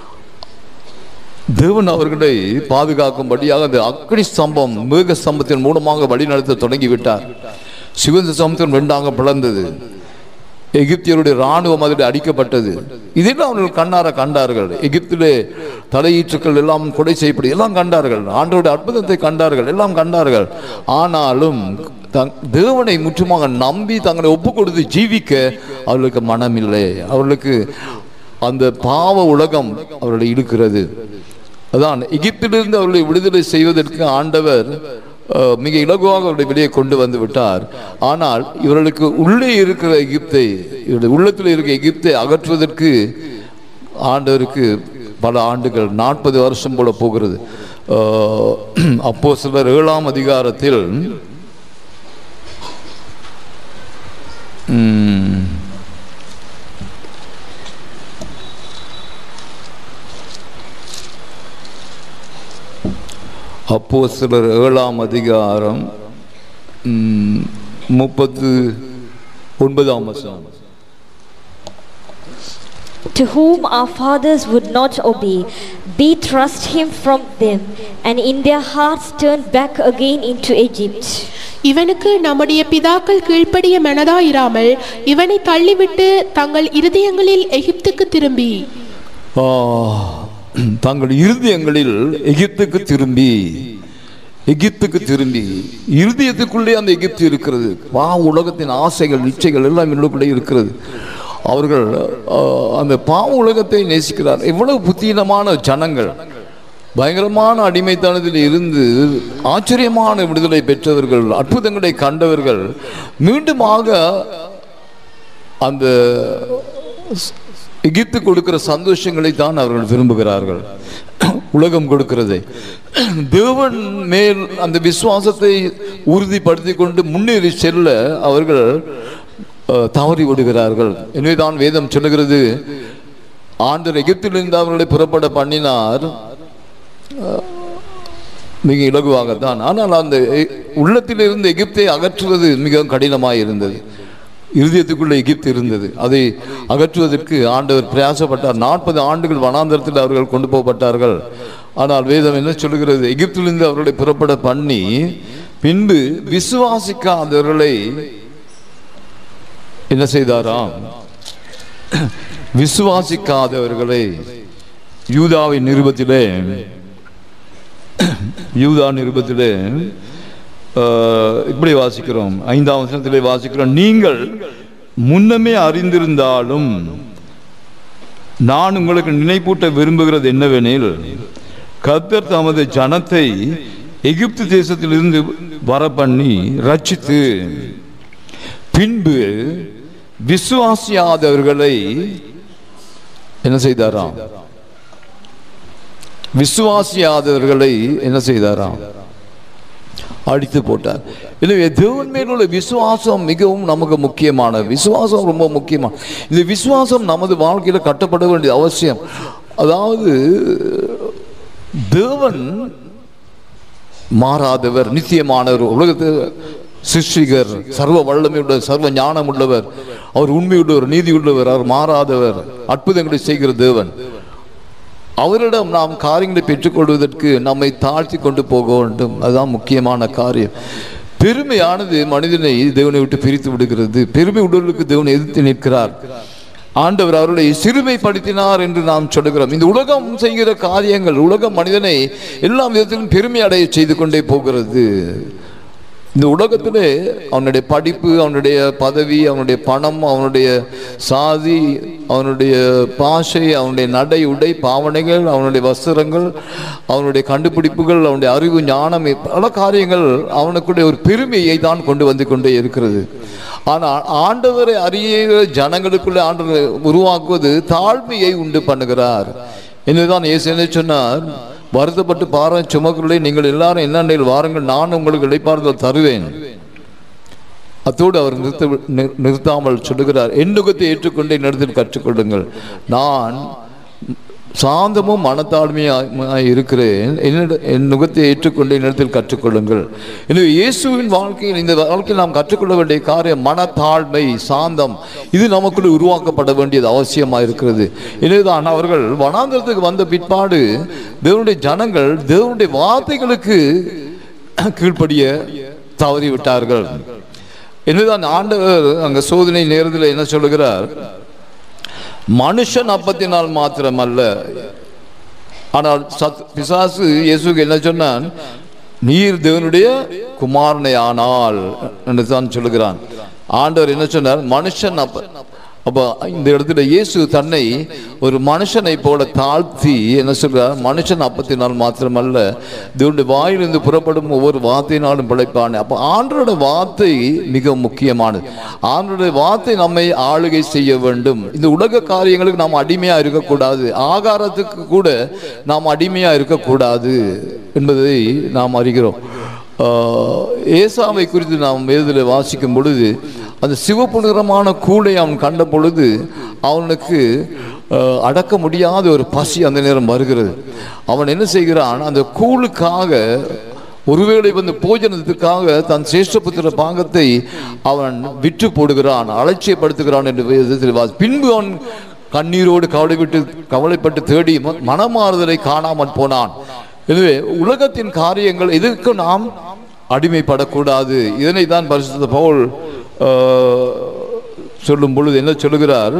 தேவன் அவர்களை பாதுகாக்கும்படியாக அந்த அக்னி ஸ்தம்பம், மேக ஸ்தம்பத்தின் மூலமாக வழிநடத்த தொடங்கிவிட்டார். சிவந்த சமுத்திரம் 2ஆக பிளந்தது. எகிப்தியருடைய இராணுவம் அதில் அடிக்கப்பட்டது. இதெல்லாம் அவர்கள் கண்ணார கண்டார்கள். எகிப்திலே தலையீற்றுக்கள் எல்லாம் கொலை செய்யப்படும் எல்லாம் கண்டார்கள். ஆண்டவருடைய அற்புதத்தை கண்டார்கள், எல்லாம் கண்டார்கள். ஆனாலும் தேவனை முற்றுமாக நம்பி தங்களை ஒப்பு கொடுத்து ஜீவிக்க அவர்களுக்கு மனமில்லை. அவர்களுக்கு அந்த பாவ உலகம் அவர்களை இழுக்கிறது. அதான் எகிப்திலிருந்து அவர்களை விடுதலை செய்வதற்கு ஆண்டவர் மிக இலகுவாக அவருடைய வெளியே கொண்டு வந்து விட்டார். ஆனால் இவர்களுக்கு உள்ளே இருக்கிற எகிப்தை, இவருடைய உள்ளத்தில் இருக்கிற எகிப்தை அகற்றுவதற்கு ஆண்டவருக்கு பல ஆண்டுகள், 40 வருஷம் போல போகிறது. அப்போஸ்தலர் 7ஆம் அதிகாரத்தில் அப்போஸ்தலர் 7ஆம் அதிகாரம் 39ஆம் வசனம். To whom our fathers would not obey, we thrust him from them, and in their hearts turned back again into Egypt. இவனுக்கு நம்முடைய பிதாக்கள் கீழ்ப்படிய மனதாயிராமல் இவனை தள்ளிவிட்டு தங்கள் இருதயங்களில் எகிப்துக்கு திரும்பி எகிப்துக்கு திரும்பி இருதயத்துக்குள்ளே அந்த எகிப்து இருக்கிறது. உலகத்தின் ஆசைகள், இச்சைகள் எல்லாம் உள்ளுக்குள்ளே இருக்கிறது. அவர்கள் அந்த பாவ உலகத்தை நேசிக்கிறார். எவ்வளவு புத்தீனமான ஜனங்கள், பயங்கரமான அடிமைத்தனத்தில் இருந்து ஆச்சரியமான விடுதலை பெற்றவர்கள், அற்புதங்களை கண்டவர்கள், மீண்டுமாக அந்த எகிப்து கொடுக்கிற சந்தோஷங்களை தான் அவர்கள் விரும்புகிறார்கள், உலகம் கொடுக்கிறதை. தேவன் மேல் அந்த விசுவாசத்தை உறுதிப்படுத்தி கொண்டு முன்னேறி செல்ல அவர்கள் தவறி விடுகிறார்கள். எனவேதான் வேதம் சொல்லுகிறது, ஆண்டவர் எகிப்திலிருந்து அவர்களை புறப்பட பண்ணினார் மிக இலகுவாகத்தான். ஆனால் அந்த உள்ளத்திலிருந்து எகிப்தை அகற்றுவது மிகவும் கடினமாக இருந்தது. இருதயத்துக்குள்ள எகிப்து இருந்தது, அதை அகற்றுவதற்கு ஆண்டவர் பிரயாசப்பட்டார். 40 ஆண்டுகள் வனாந்தரத்தில் அவர்கள் கொண்டு போகப்பட்டார்கள். ஆனால் வேதம் என்ன சொல்லுகிறது, எகிப்திலிருந்து அவர்களை புறப்பட பண்ணி பின்பு விசுவாசிக்காதவர்களை என்ன செய்தாராம்? விசுவாசிக்காதவர்களை யூதாவின் நிருபத்திலே இப்படி வாசிக்கிறோம், 5ஆம் வசனத்திலே வாசிக்கிறோம், நீங்கள் முன்னமே அறிந்திருந்தாலும் நான் உங்களுக்கு நினைப்பூட்ட விரும்புகிறது என்னவெனில், கர்த்தர் தமது ஜனத்தை எகிப்து தேசத்திலிருந்து வர பண்ணி ரட்சித்து பின்பு விசுவாசியாதவர்களை என்ன செய்தாராம்? விசுவாசியாதவர்களை என்ன செய்தாராம்? அடித்து போட்டார். எனவே தேவன் மேலுள்ள விசுவாசம் மிகவும் நமக்கு முக்கியமான விசுவாசம், ரொம்ப முக்கியமான இந்த விசுவாசம் நமது வாழ்க்கையில் கட்டப்பட வேண்டிய அவசியம். அதாவது தேவன் மாறாதவர், நித்தியமானவர், உலகத்து சிருஷ்டிகர், சர்வ வல்லமையுள்ளவர், சர்வ ஞானம் உள்ளவர், அவர் உண்மையுள்ளவர், நீதி உள்ளவர், அவர் மாறாதவர், அற்புதங்களை செய்கிற தேவன். அவரிடம் நாம் காரியங்களை பெற்றுக்கொள்வதற்கு நம்மை தாழ்த்தி கொண்டு போக வேண்டும். அதுதான் முக்கியமான காரியம். பெருமையானது மனிதனை தேவனை விட்டு பிரித்து விடுகிறது. பெருமை உடலுக்கு தேவனை எதிர்த்து நிற்கிறார். ஆண்டவர் அவர்களை சிறுமைப்படுத்தினார் என்று நாம் சொல்லுகிறோம். இந்த உலகம் செய்கிற காரியங்கள், உலகம் மனிதனை எல்லா விதத்திலும் பெருமை அடைய செய்து கொண்டே போகிறது. இந்த உலகத்திலே அவனுடைய படிப்பு, அவனுடைய பதவி, அவனுடைய பணம், அவனுடைய சாதி, அவனுடைய பாஷை, அவனுடைய நடை உடை பாவனைகள், அவனுடைய வஸ்திரங்கள், அவனுடைய கண்டுபிடிப்புகள், அவனுடைய அறிவு ஞானம், பல காரியங்கள் அவனுக்குடைய ஒரு பெருமையை தான் கொண்டு வந்து கொண்டே இருக்கிறது. ஆனால் ஆண்டவரை அறிய ஜனங்களுக்குள்ளே ஆண்டவரை உருவாக்குவது தாழ்மையை உண்டு பண்ணுகிறார். என்னதான் இயேசு என்ன சொன்னார்? வருத்தப்பட்டு பாரம் சுமக்குள்ளே நீங்கள் எல்லாரும் என்னென்ன வாருங்கள், நான் உங்களுக்கு இளைப்பாறுதல் தருவேன். அத்தோடு அவர் நிறுத்தாமல் சொல்லுகிறார், என் நுகத்தை ஏற்றுக்கொண்டு என்னிடத்தில் கற்றுக்கொள்ளுங்கள், நான் சாந்தமும் மனத்தாழ்மையாக இருக்கிறேன், என் நுகத்தை ஏற்றுக்கொண்டு என்னிடத்தில் கற்றுக்கொள்ளுங்கள். எனவே இயேசுவின் வாழ்க்கையில், இந்த வாழ்க்கையில் நாம் கற்றுக்கொள்ள வேண்டிய காரியம் மனத்தாழ்மை, சாந்தம். இது நமக்குள்ள உருவாக்கப்பட வேண்டியது அவசியமாக இருக்கிறது. எனவேதான் அவர்கள் வனாந்தரத்துக்கு வந்த பிற்பாடு தேவனுடைய ஜனங்கள் தேவனுடைய வார்த்தைகளுக்கு கீழ்ப்படிய தவறிவிட்டார்கள். எனவேதான் ஆண்டவர் அங்க சோதனை நேரத்தில் என்ன சொல்லுகிறார்? மனுஷன் அப்பத்தினால் மாத்திரமல்ல, ஆனால் பிசாசு இயேசுக்கு என்ன சொன்னான்? நீர் தேவனுடைய குமாரனை ஆனால் என்று தான் சொல்லுகிறான். ஆண்டவர் என்ன சொன்னார்? மனுஷன் அப்போ இந்த இடத்துல இயேசு தன்னை ஒரு மனுஷனை போல தாழ்த்தி என்ன சொல்றார், மனுஷன் அப்பத்தினால் மாத்திரமல்ல தேவனுடைய வாயிலிருந்து புறப்படும் ஒவ்வொரு வார்த்தையினாலும் பிழைப்பான். அப்போ ஆண்டவருடைய வார்த்தை மிக முக்கியமானது. ஆண்டவருடைய வார்த்தை நம்மை ஆளுகை செய்ய வேண்டும். இந்த உலக காரியங்களுக்கு நாம் அடிமையா இருக்கக்கூடாது, ஆகாரத்துக்கு கூட நாம் அடிமையா இருக்கக்கூடாது என்பதை நாம் அறிகிறோம். ஏசாவை குறித்து நாம் வேதத்தில் வாசிக்கும் பொழுது அந்த சிவப்பு நிறமான கூடை அவன் கண்ட பொழுது அவனுக்கு அடக்க முடியாத ஒரு பசி அந்த நேரம் வருகிறது. அவன் என்ன செய்கிறான், அந்த கூழுக்காக ஒருவேளை போஜனத்துக்காக தன் சேஷ்டபுத்திர பாகத்தை அவன் விற்று போடுகிறான், அலட்சியப்படுத்துகிறான் என்று வேதத்தில் பின்பு அவன் கண்ணீரோடு கவலைப்பட்டு தேடி மனமாறுதலை காணாமல் போனான். எனவே உலகத்தின் காரியங்கள் இதற்கு நாம் அடிமைப்படக்கூடாது. இதனை தான் பரிசுத்த பவுல் சொல்லும் பொழுது என்ன சொல்லுகிறார்,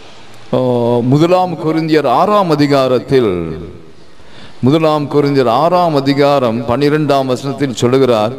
1 கொரிந்தியர் 6ஆம் அதிகாரத்தில் 1 கொரிந்தியர் 6ஆம் அதிகாரம் 12ஆம் வசனத்தில் சொல்லுகிறார்,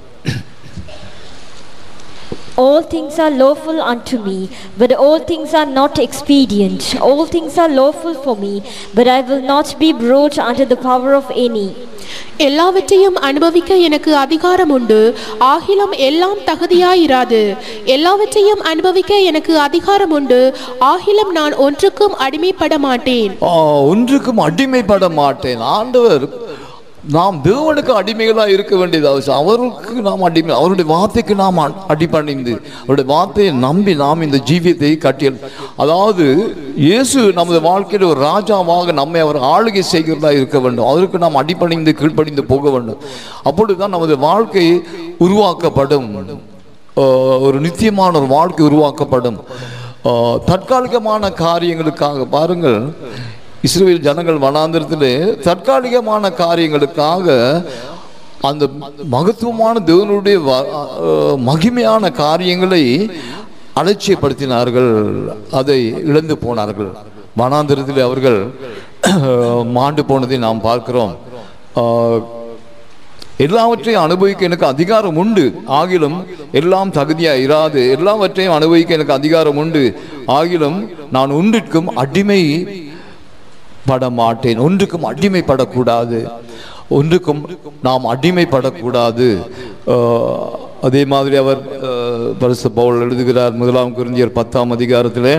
All things are lawful unto me, but all things are not expedient. All things are lawful for me, but I will not be brought under the power of any. எல்லாவற்றையும் அனுபவிக்க எனக்கு அதிகாரம் உண்டு, ஆகிலும் எல்லாம் தகுதியாயிராது. எல்லாவற்றையும் அனுபவிக்க எனக்கு அதிகாரம் உண்டு, ஆகிலும் நான் ஒன்றுக்கும் அடிமைப்பட மாட்டேன். ஒன்றுக்கும் அடிமைப்பட மாட்டேன். ஆண்டவர் நாம் தேவனுக்கு அடிமைகளாக இருக்க வேண்டியது அவசியம். அவருக்கு நாம் அடிமை, அவருடைய வார்த்தைக்கு நாம் அடிபணிந்து அவருடைய வார்த்தையை நம்பி நாம் இந்த ஜீவியத்தை கட்டியல். அதாவது இயேசு நமது வாழ்க்கையில் ஒரு ராஜாவாக நம்மை அவர் ஆளுகை செய்கிறதா இருக்க வேண்டும். அவருக்கு நாம் அடிபணிந்து கீழ்ப்படிந்து போக வேண்டும். அப்பொழுதுதான் நமது வாழ்க்கை உருவாக்கப்படும், ஒரு நித்தியமான ஒரு வாழ்க்கை உருவாக்கப்படும். தற்காலிகமான காரியங்களுக்காக பாருங்கள், இஸ்ரவேல் ஜனங்கள் வனாந்திரத்திலே தற்காலிகமான காரியங்களுக்காக அந்த மகத்துவமான தேவனுடைய மகிமையான காரியங்களை அலட்சியப்படுத்தினார்கள், அதை இழந்து போனார்கள். வனாந்திரத்தில் அவர்கள் மாண்டு போனதை நாம் பார்க்கிறோம். எல்லாவற்றையும் அனுபவிக்க எனக்கு அதிகாரம் உண்டு, ஆகிலும் எல்லாம் தகுதியா இராது. எல்லாவற்றையும் அனுபவிக்க எனக்கு அதிகாரம் உண்டு, ஆகிலும் நான் ஒன்றிற்கும் அடிமை பட மாட்டேன். ஒன்றுக்கும் அடிமைப்படக்கூடாது, ஒன்றுக்கும் நாம் அடிமைப்படக்கூடாது. அதே மாதிரி அவர் பரிசுத்த பவுல் எழுதுகிறார் 1 கொரிந்தியர் 10ஆம் அதிகாரத்திலே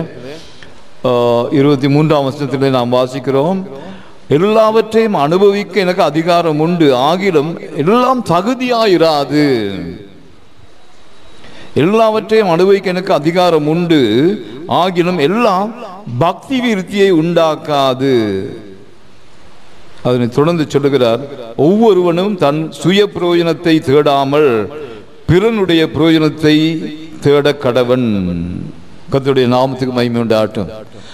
23ஆம் வசனத்திலே நாம் வாசிக்கிறோம், எல்லாவற்றையும் அனுபவிக்க எனக்கு அதிகாரம் உண்டு, ஆகிலும் எல்லாம் தகுதியாயிராது. எல்லாவற்றையும் அனுபவிக்க எனக்கு அதிகாரம் உண்டு, ஆகிலும் எல்லாம் பக்தி விருத்தியை உண்டாக்காது. அதனை தொடர்ந்து சொல்லுகிறார், ஒவ்வொருவனும் தன் சுய பிரயோஜனத்தை தேடாமல் பிறனுடைய பிரயோஜனத்தை தேட கடவன். கர்த்தருடைய நாமத்துக்கு மகிமை உண்டாகட்டும்.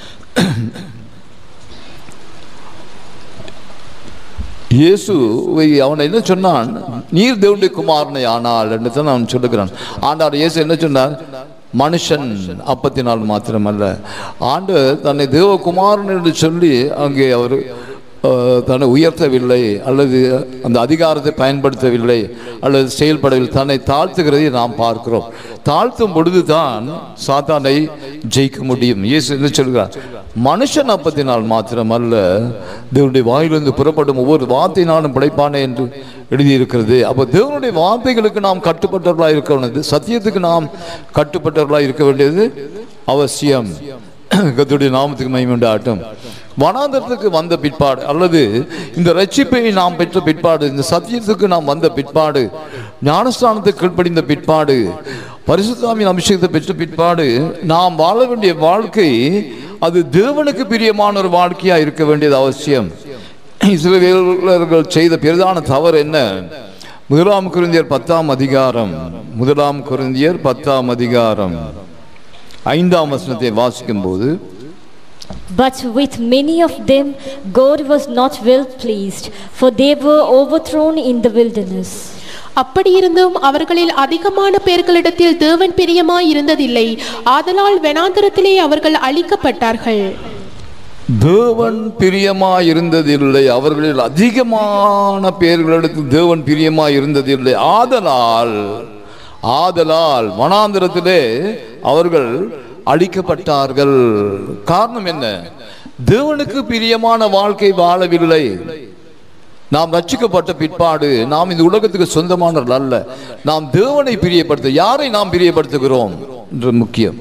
இயேசு அவனை என்ன சொன்னான், நீர் தேவனுடைய குமாரனை ஆனால் என்று தான் அவன் சொல்லுகிறான். ஆண்டவர் இயேசு என்ன சொன்னார், மனுஷன் அப்பத்தினால் மாத்திரமல்ல. ஆண்டு தன்னை தேவகுமாரன் என்று சொல்லி அங்கே அவர் தன்னை உயர்த்தவில்லை, அல்லது அந்த அதிகாரத்தை பயன்படுத்தவில்லை, அல்லது செயல்படவில்லை. தன்னை தாழ்த்துகிறதை நாம் பார்க்கிறோம். தாழ்த்தும் பொழுது தான் சாத்தானை ஜெயிக்க முடியும். இயேசு என்ன சொல்கிறார், மனுஷன் அப்பத்தினால் மாத்திரமல்ல தேவனுடைய வாயிலிருந்து புறப்படும் ஒவ்வொரு வார்த்தையினாலும் பிழைப்பானே என்று எழுதியிருக்கிறது. அப்போ தேவனுடைய வார்த்தைகளுக்கு நாம் கட்டுப்பட்டவர்களாக இருக்க வேண்டியது, சத்தியத்துக்கு நாம் கட்டுப்பட்டவர்களாக இருக்க வேண்டியது அவசியம். கர்த்தருடைய நாமத்துக்கு மகிமை உண்டாகட்டும். வனாந்தரத்துக்கு வந்த பிற்பாடு, அல்லது இந்த ரட்சிப்பை நாம் பெற்ற பிற்பாடு, இந்த சத்தியத்துக்கு நாம் வந்த பிற்பாடு, ஞானஸ்தானத்துக்கு கீழ்ப்படிந்த பிற்பாடு, பரிசுத்தாவின் அபிஷேகத்தை பெற்ற பிற்பாடு நாம் வாழ வேண்டிய வாழ்க்கை அது தேவனுக்கு பிரியமான ஒரு வாழ்க்கையா இருக்க வேண்டியது அவசியம். இஸ்ரவேலர்கள் செய்த பிரதான தவறு என்ன? 1 கொரிந்தியர் 10ஆம் அதிகாரம் 1 கொரிந்தியர் 10ஆம் அதிகாரம் 5ஆம் வசனத்தை வாசிக்கும் போது, But with many of them God was not well pleased, for they were overthrown in the wilderness. அப்படியிருந்தும் அவர்களில் அதிகமான பேர்களிடத்தில் தேவன் பிரியமாய் இருந்ததில்லை, ஆதலால் வனாந்தரத்திலே அவர்கள் அழிக்கப்பட்டார்கள். தேவன் பிரியமாய் இருந்ததில்லை, அவர்களில் அதிகமான பேர்களிடத்தில் தேவன் பிரியமாய் இருந்ததில்லை. ஆதலால் வனாந்தரத்திலே அவர்கள் அழிக்கப்பட்டார்கள். காரணம் என்ன? தேவனுக்கு பிரியமான வாழ்க்கை வாழவில்லை. நாம் ரட்சிக்கப்பட்ட பிற்பாடு நாம் இந்த உலகத்துக்கு சொந்தமானவர்கள் அல்ல. நாம் தேவனை பிரியப்படுத்த, யாரை நாம் பிரியப்படுத்துகிறோம் என்று முக்கியம்.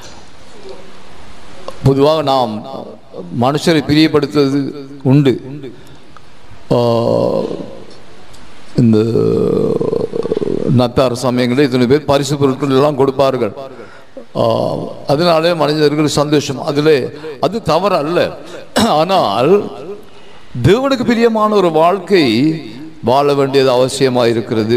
பொதுவாக நாம் மனுஷரை பிரியப்படுத்துவது உண்டு. இந்த நத்தார் சமயங்களில் இத்தனை பேர் பரிசு பொருட்கள் எல்லாம் கொடுப்பார்கள். அதனாலே மனிதர்கள் சந்தோஷம், அதிலே அது தவறு அல்ல. ஆனால் தேவனுக்கு பிரியமான ஒரு வாழ்க்கை வாழ வேண்டியது அவசியமாக இருக்கிறது.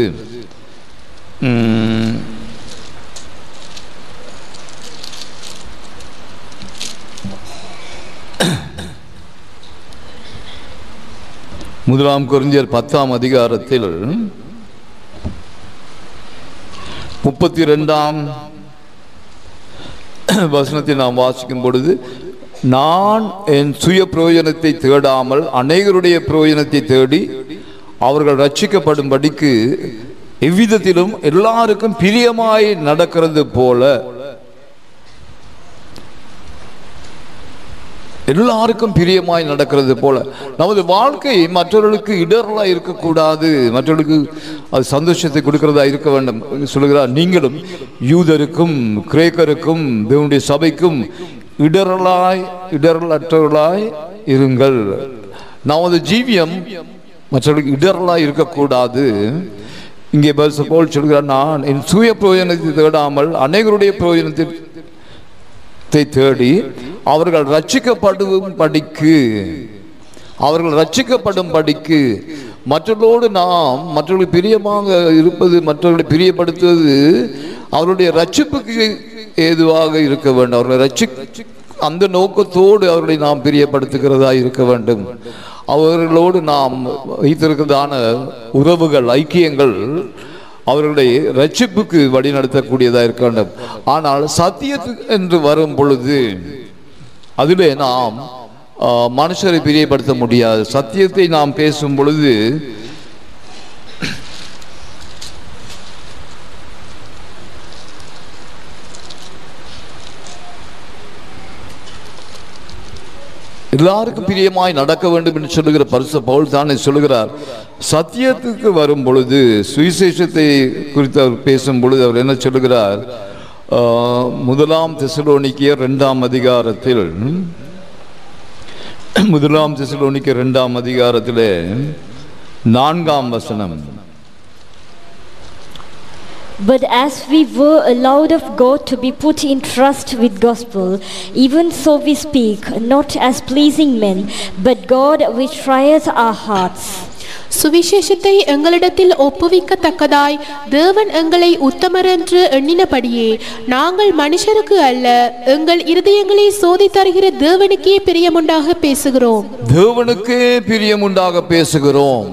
முதலாம் கொரிந்தியர் 10ஆம் அதிகாரத்தில் 32ஆம் வசனத்தை நாம் வாசிக்கும் பொழுது, நான் என் சுய பிரயோஜனத்தை தேடாமல் அநேகருடைய பிரயோஜனத்தை தேடி அவர்கள் ரட்சிக்கப்படும்படிக்கு எவ்விதத்திலும் எல்லாருக்கும் பிரியமாய் நடக்கிறது போல, எல்லாருக்கும் பிரியமாய் நடக்கிறது போல நமது வாழ்க்கை மற்றவர்களுக்கு இடரலாக இருக்கக்கூடாது, மற்றவர்களுக்கு அது சந்தோஷத்தை கொடுக்கிறதா இருக்க வேண்டும் சொல்லுகிறார். நீங்களும் யூதருக்கும் கிரேக்கருக்கும் தேவனுடைய சபைக்கும் இடரலற்றவர்களாய் இருங்கள். நமது ஜீவியம் மற்றவர்களுக்கு இடரலாய் இருக்கக்கூடாது. இங்கே போல் சொல்கிறார், நான் என் சுய பிரயோஜனத்தை தேடாமல் அநேகருடைய பிரயோஜனத்தை தேடி அவர்கள் ரட்சிக்கப்படும் படிக்கு மற்றவர்களோடு நாம் மற்றவர்களுக்கு பிரியமாக இருப்பது, மற்றவர்களை பிரியப்படுத்துவது அவருடைய ரட்சிப்புக்கு ஏதுவாக இருக்க வேண்டும். அவர்களை அந்த நோக்கத்தோடு அவர்களை நாம் பிரியப்படுத்துகிறதா இருக்க வேண்டும். அவர்களோடு நாம் வைத்திருக்கிறதான உறவுகள், ஐக்கியங்கள் அவர்களுடைய ரட்சிப்புக்கு வழி நடத்தக்கூடியதாக இருக்க வேண்டும். ஆனால் சத்தியத்துக்கு என்று வரும் பொழுது அதிலே நாம் மனுஷரை பிரியப்படுத்த முடியாது. சத்தியத்தை நாம் பேசும் பொழுது எல்லாருக்கும் பிரியமாய் நடக்க வேண்டும் என்று சொல்லுகிற பரிசுத்த பவுல் தானே சொல்லுகிறார். சத்தியத்துக்கு வரும் பொழுது, சுவிசேஷத்தை குறித்து அவர் பேசும் பொழுது அவர் என்ன சொல்லுகிறார்? முதலாம் தெசலோனிக்கேயர் 2ஆம் அதிகாரத்தில், முதலாம் தெசலோனிக்கேயர் 2ஆம் அதிகாரத்திலே 4ஆம் வசனம், But as we were allowed of God to be put in trust with gospel, even so we speak, not as pleasing men, but God which trieth our hearts. சுவிசேஷத்தை எங்களிடத்தில் ஒப்புவிக்கத்தக்கதாய் தேவன் எங்களை உத்தமர் என்று எண்ணினபடியே நாங்கள் மனுஷருக்கு அல்ல, எங்கள் இருதயங்களை சோதித்தருகிற தேவனுக்கே பிரியமுண்டாக பேசுகிறோம். தேவனுக்கே பிரியமுண்டாக பேசுகிறோம்.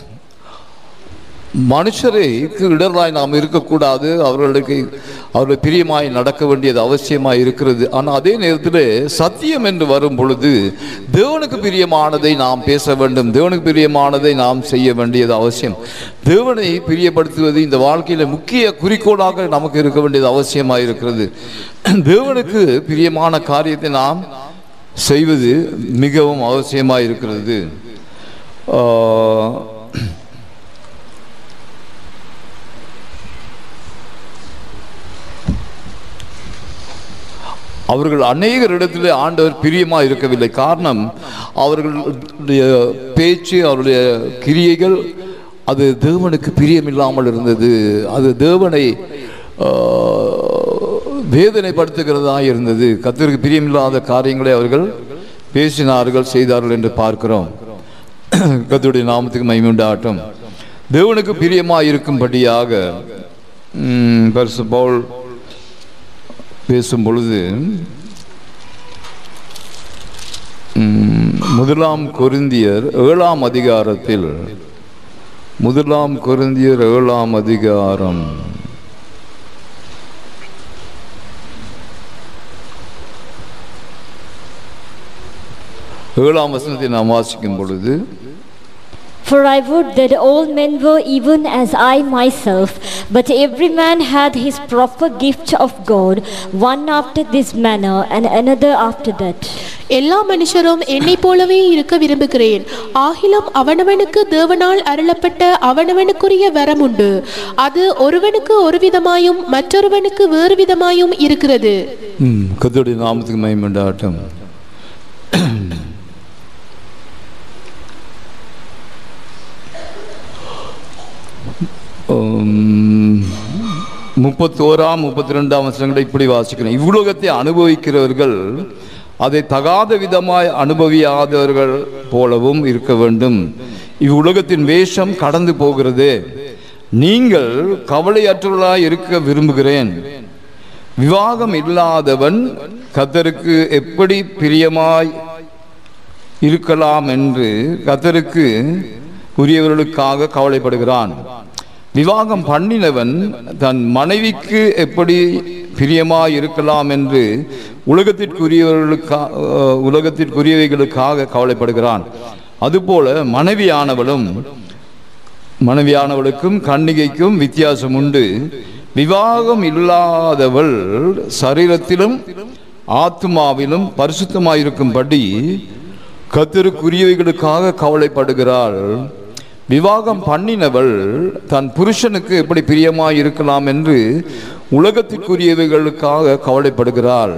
மனுஷருக்கு இடராய் நாம் இருக்கக்கூடாது. அவர்களுடைய பிரியமாய் நடக்க வேண்டியது அவசியமாய் இருக்கிறது. ஆனால் அதே நேரத்தில் சத்தியம் என்று வரும் பொழுது தேவனுக்கு பிரியமானதை நாம் பேச வேண்டும், தேவனுக்கு பிரியமானதை நாம் செய்ய வேண்டியது அவசியம். தேவனை பிரியப்படுத்துவது இந்த வாழ்க்கையில் முக்கிய குறிக்கோளாக நமக்கு இருக்க வேண்டியது அவசியமாய் இருக்கிறது. தேவனுக்கு பிரியமான காரியத்தை நாம் செய்வது மிகவும் அவசியமாய் இருக்கிறது. அவர்கள் அநேகரிடத்திலே ஆண்டவர் பிரியமா இருக்கவில்லை. காரணம், அவர்களுடைய பேச்சு, அவருடைய கிரியைகள் அது தேவனுக்கு பிரியமில்லாமல் இருந்தது. அது தேவனை வேதனைப்படுத்துகிறதா இருந்தது. கர்த்தருக்கு பிரியமில்லாத காரியங்களை அவர்கள் பேசினார்கள், செய்தார்கள் என்று பார்க்கிறோம். கர்த்தருடைய நாமத்துக்கு மகிமை உண்டாகட்டும். தேவனுக்கு பிரியமா இருக்கும்படியாக பரிசுத்த பவுல் பேசும் பொழுது முதலாம் கொரிந்தியர் 7ஆம் அதிகாரத்தில், முதலாம் கொரிந்தியர் 7ஆம் அதிகாரம் 7ஆம் வசனத்தை நாம் வாசிக்கும் பொழுது, For I would that all men were even as I myself, but every man had his proper gift of God, one after this manner and another after that. எல்லா மனுஷரும் என்னை போலவே இருக்க விரும்புகிறேன். ஆகிலும் அவனவனுக்கு தேவனால் அருளப்பட்ட அவனவனுக்குரிய வரம் உண்டு. அது ஒருவனுக்கு ஒரு விதமாயும் மற்றொருவனுக்கு வேறு விதமாயும் இருக்கிறது. கர்த்தருடைய நாமத்துக்கு மகிமை உண்டாகட்டும். 31, 32 வசனங்களை இப்படி வாசிக்கிறேன். இவ்வுலகத்தை அனுபவிக்கிறவர்கள் அதை தகாத விதமாய் அனுபவியாதவர்கள் போலவும் இருக்க வேண்டும். இவ்வுலகத்தின் வேஷம் கடந்து போகிறது. நீங்கள் கவலையற்றவர்களாய் இருக்க விரும்புகிறேன். விவாகம் இல்லாதவன் கர்த்தருக்கு எப்படி பிரியமாய் இருக்கலாம் என்று கர்த்தருக்கு உரியவர்களுக்காக கவலைப்படுகிறான். விவாகம் பண்ணினவன் தன் மனைவிக்கு எப்படி பிரியமாய் இருக்கலாம் என்று உலகத்திற்குரியவைகளுக்காக கவலைப்படுகிறான். அதுபோல மனைவியானவளுக்கும் கன்னிகைக்கும் வித்தியாசம் உண்டு. விவாகம் இல்லாதவள் சரீரத்திலும் ஆத்துமாவிலும் பரிசுத்தமாயிருக்கும்படி கர்த்தருக்குரியவைகளுக்காக கவலைப்படுகிறாள். விவாகம் பண்ணினவள் தன் புருஷனுக்கு எப்படி பிரியமாய் இருக்கலாம் என்று உலகத்திற்குரியவைகளுக்காக கவலைப்படுகிறாள்.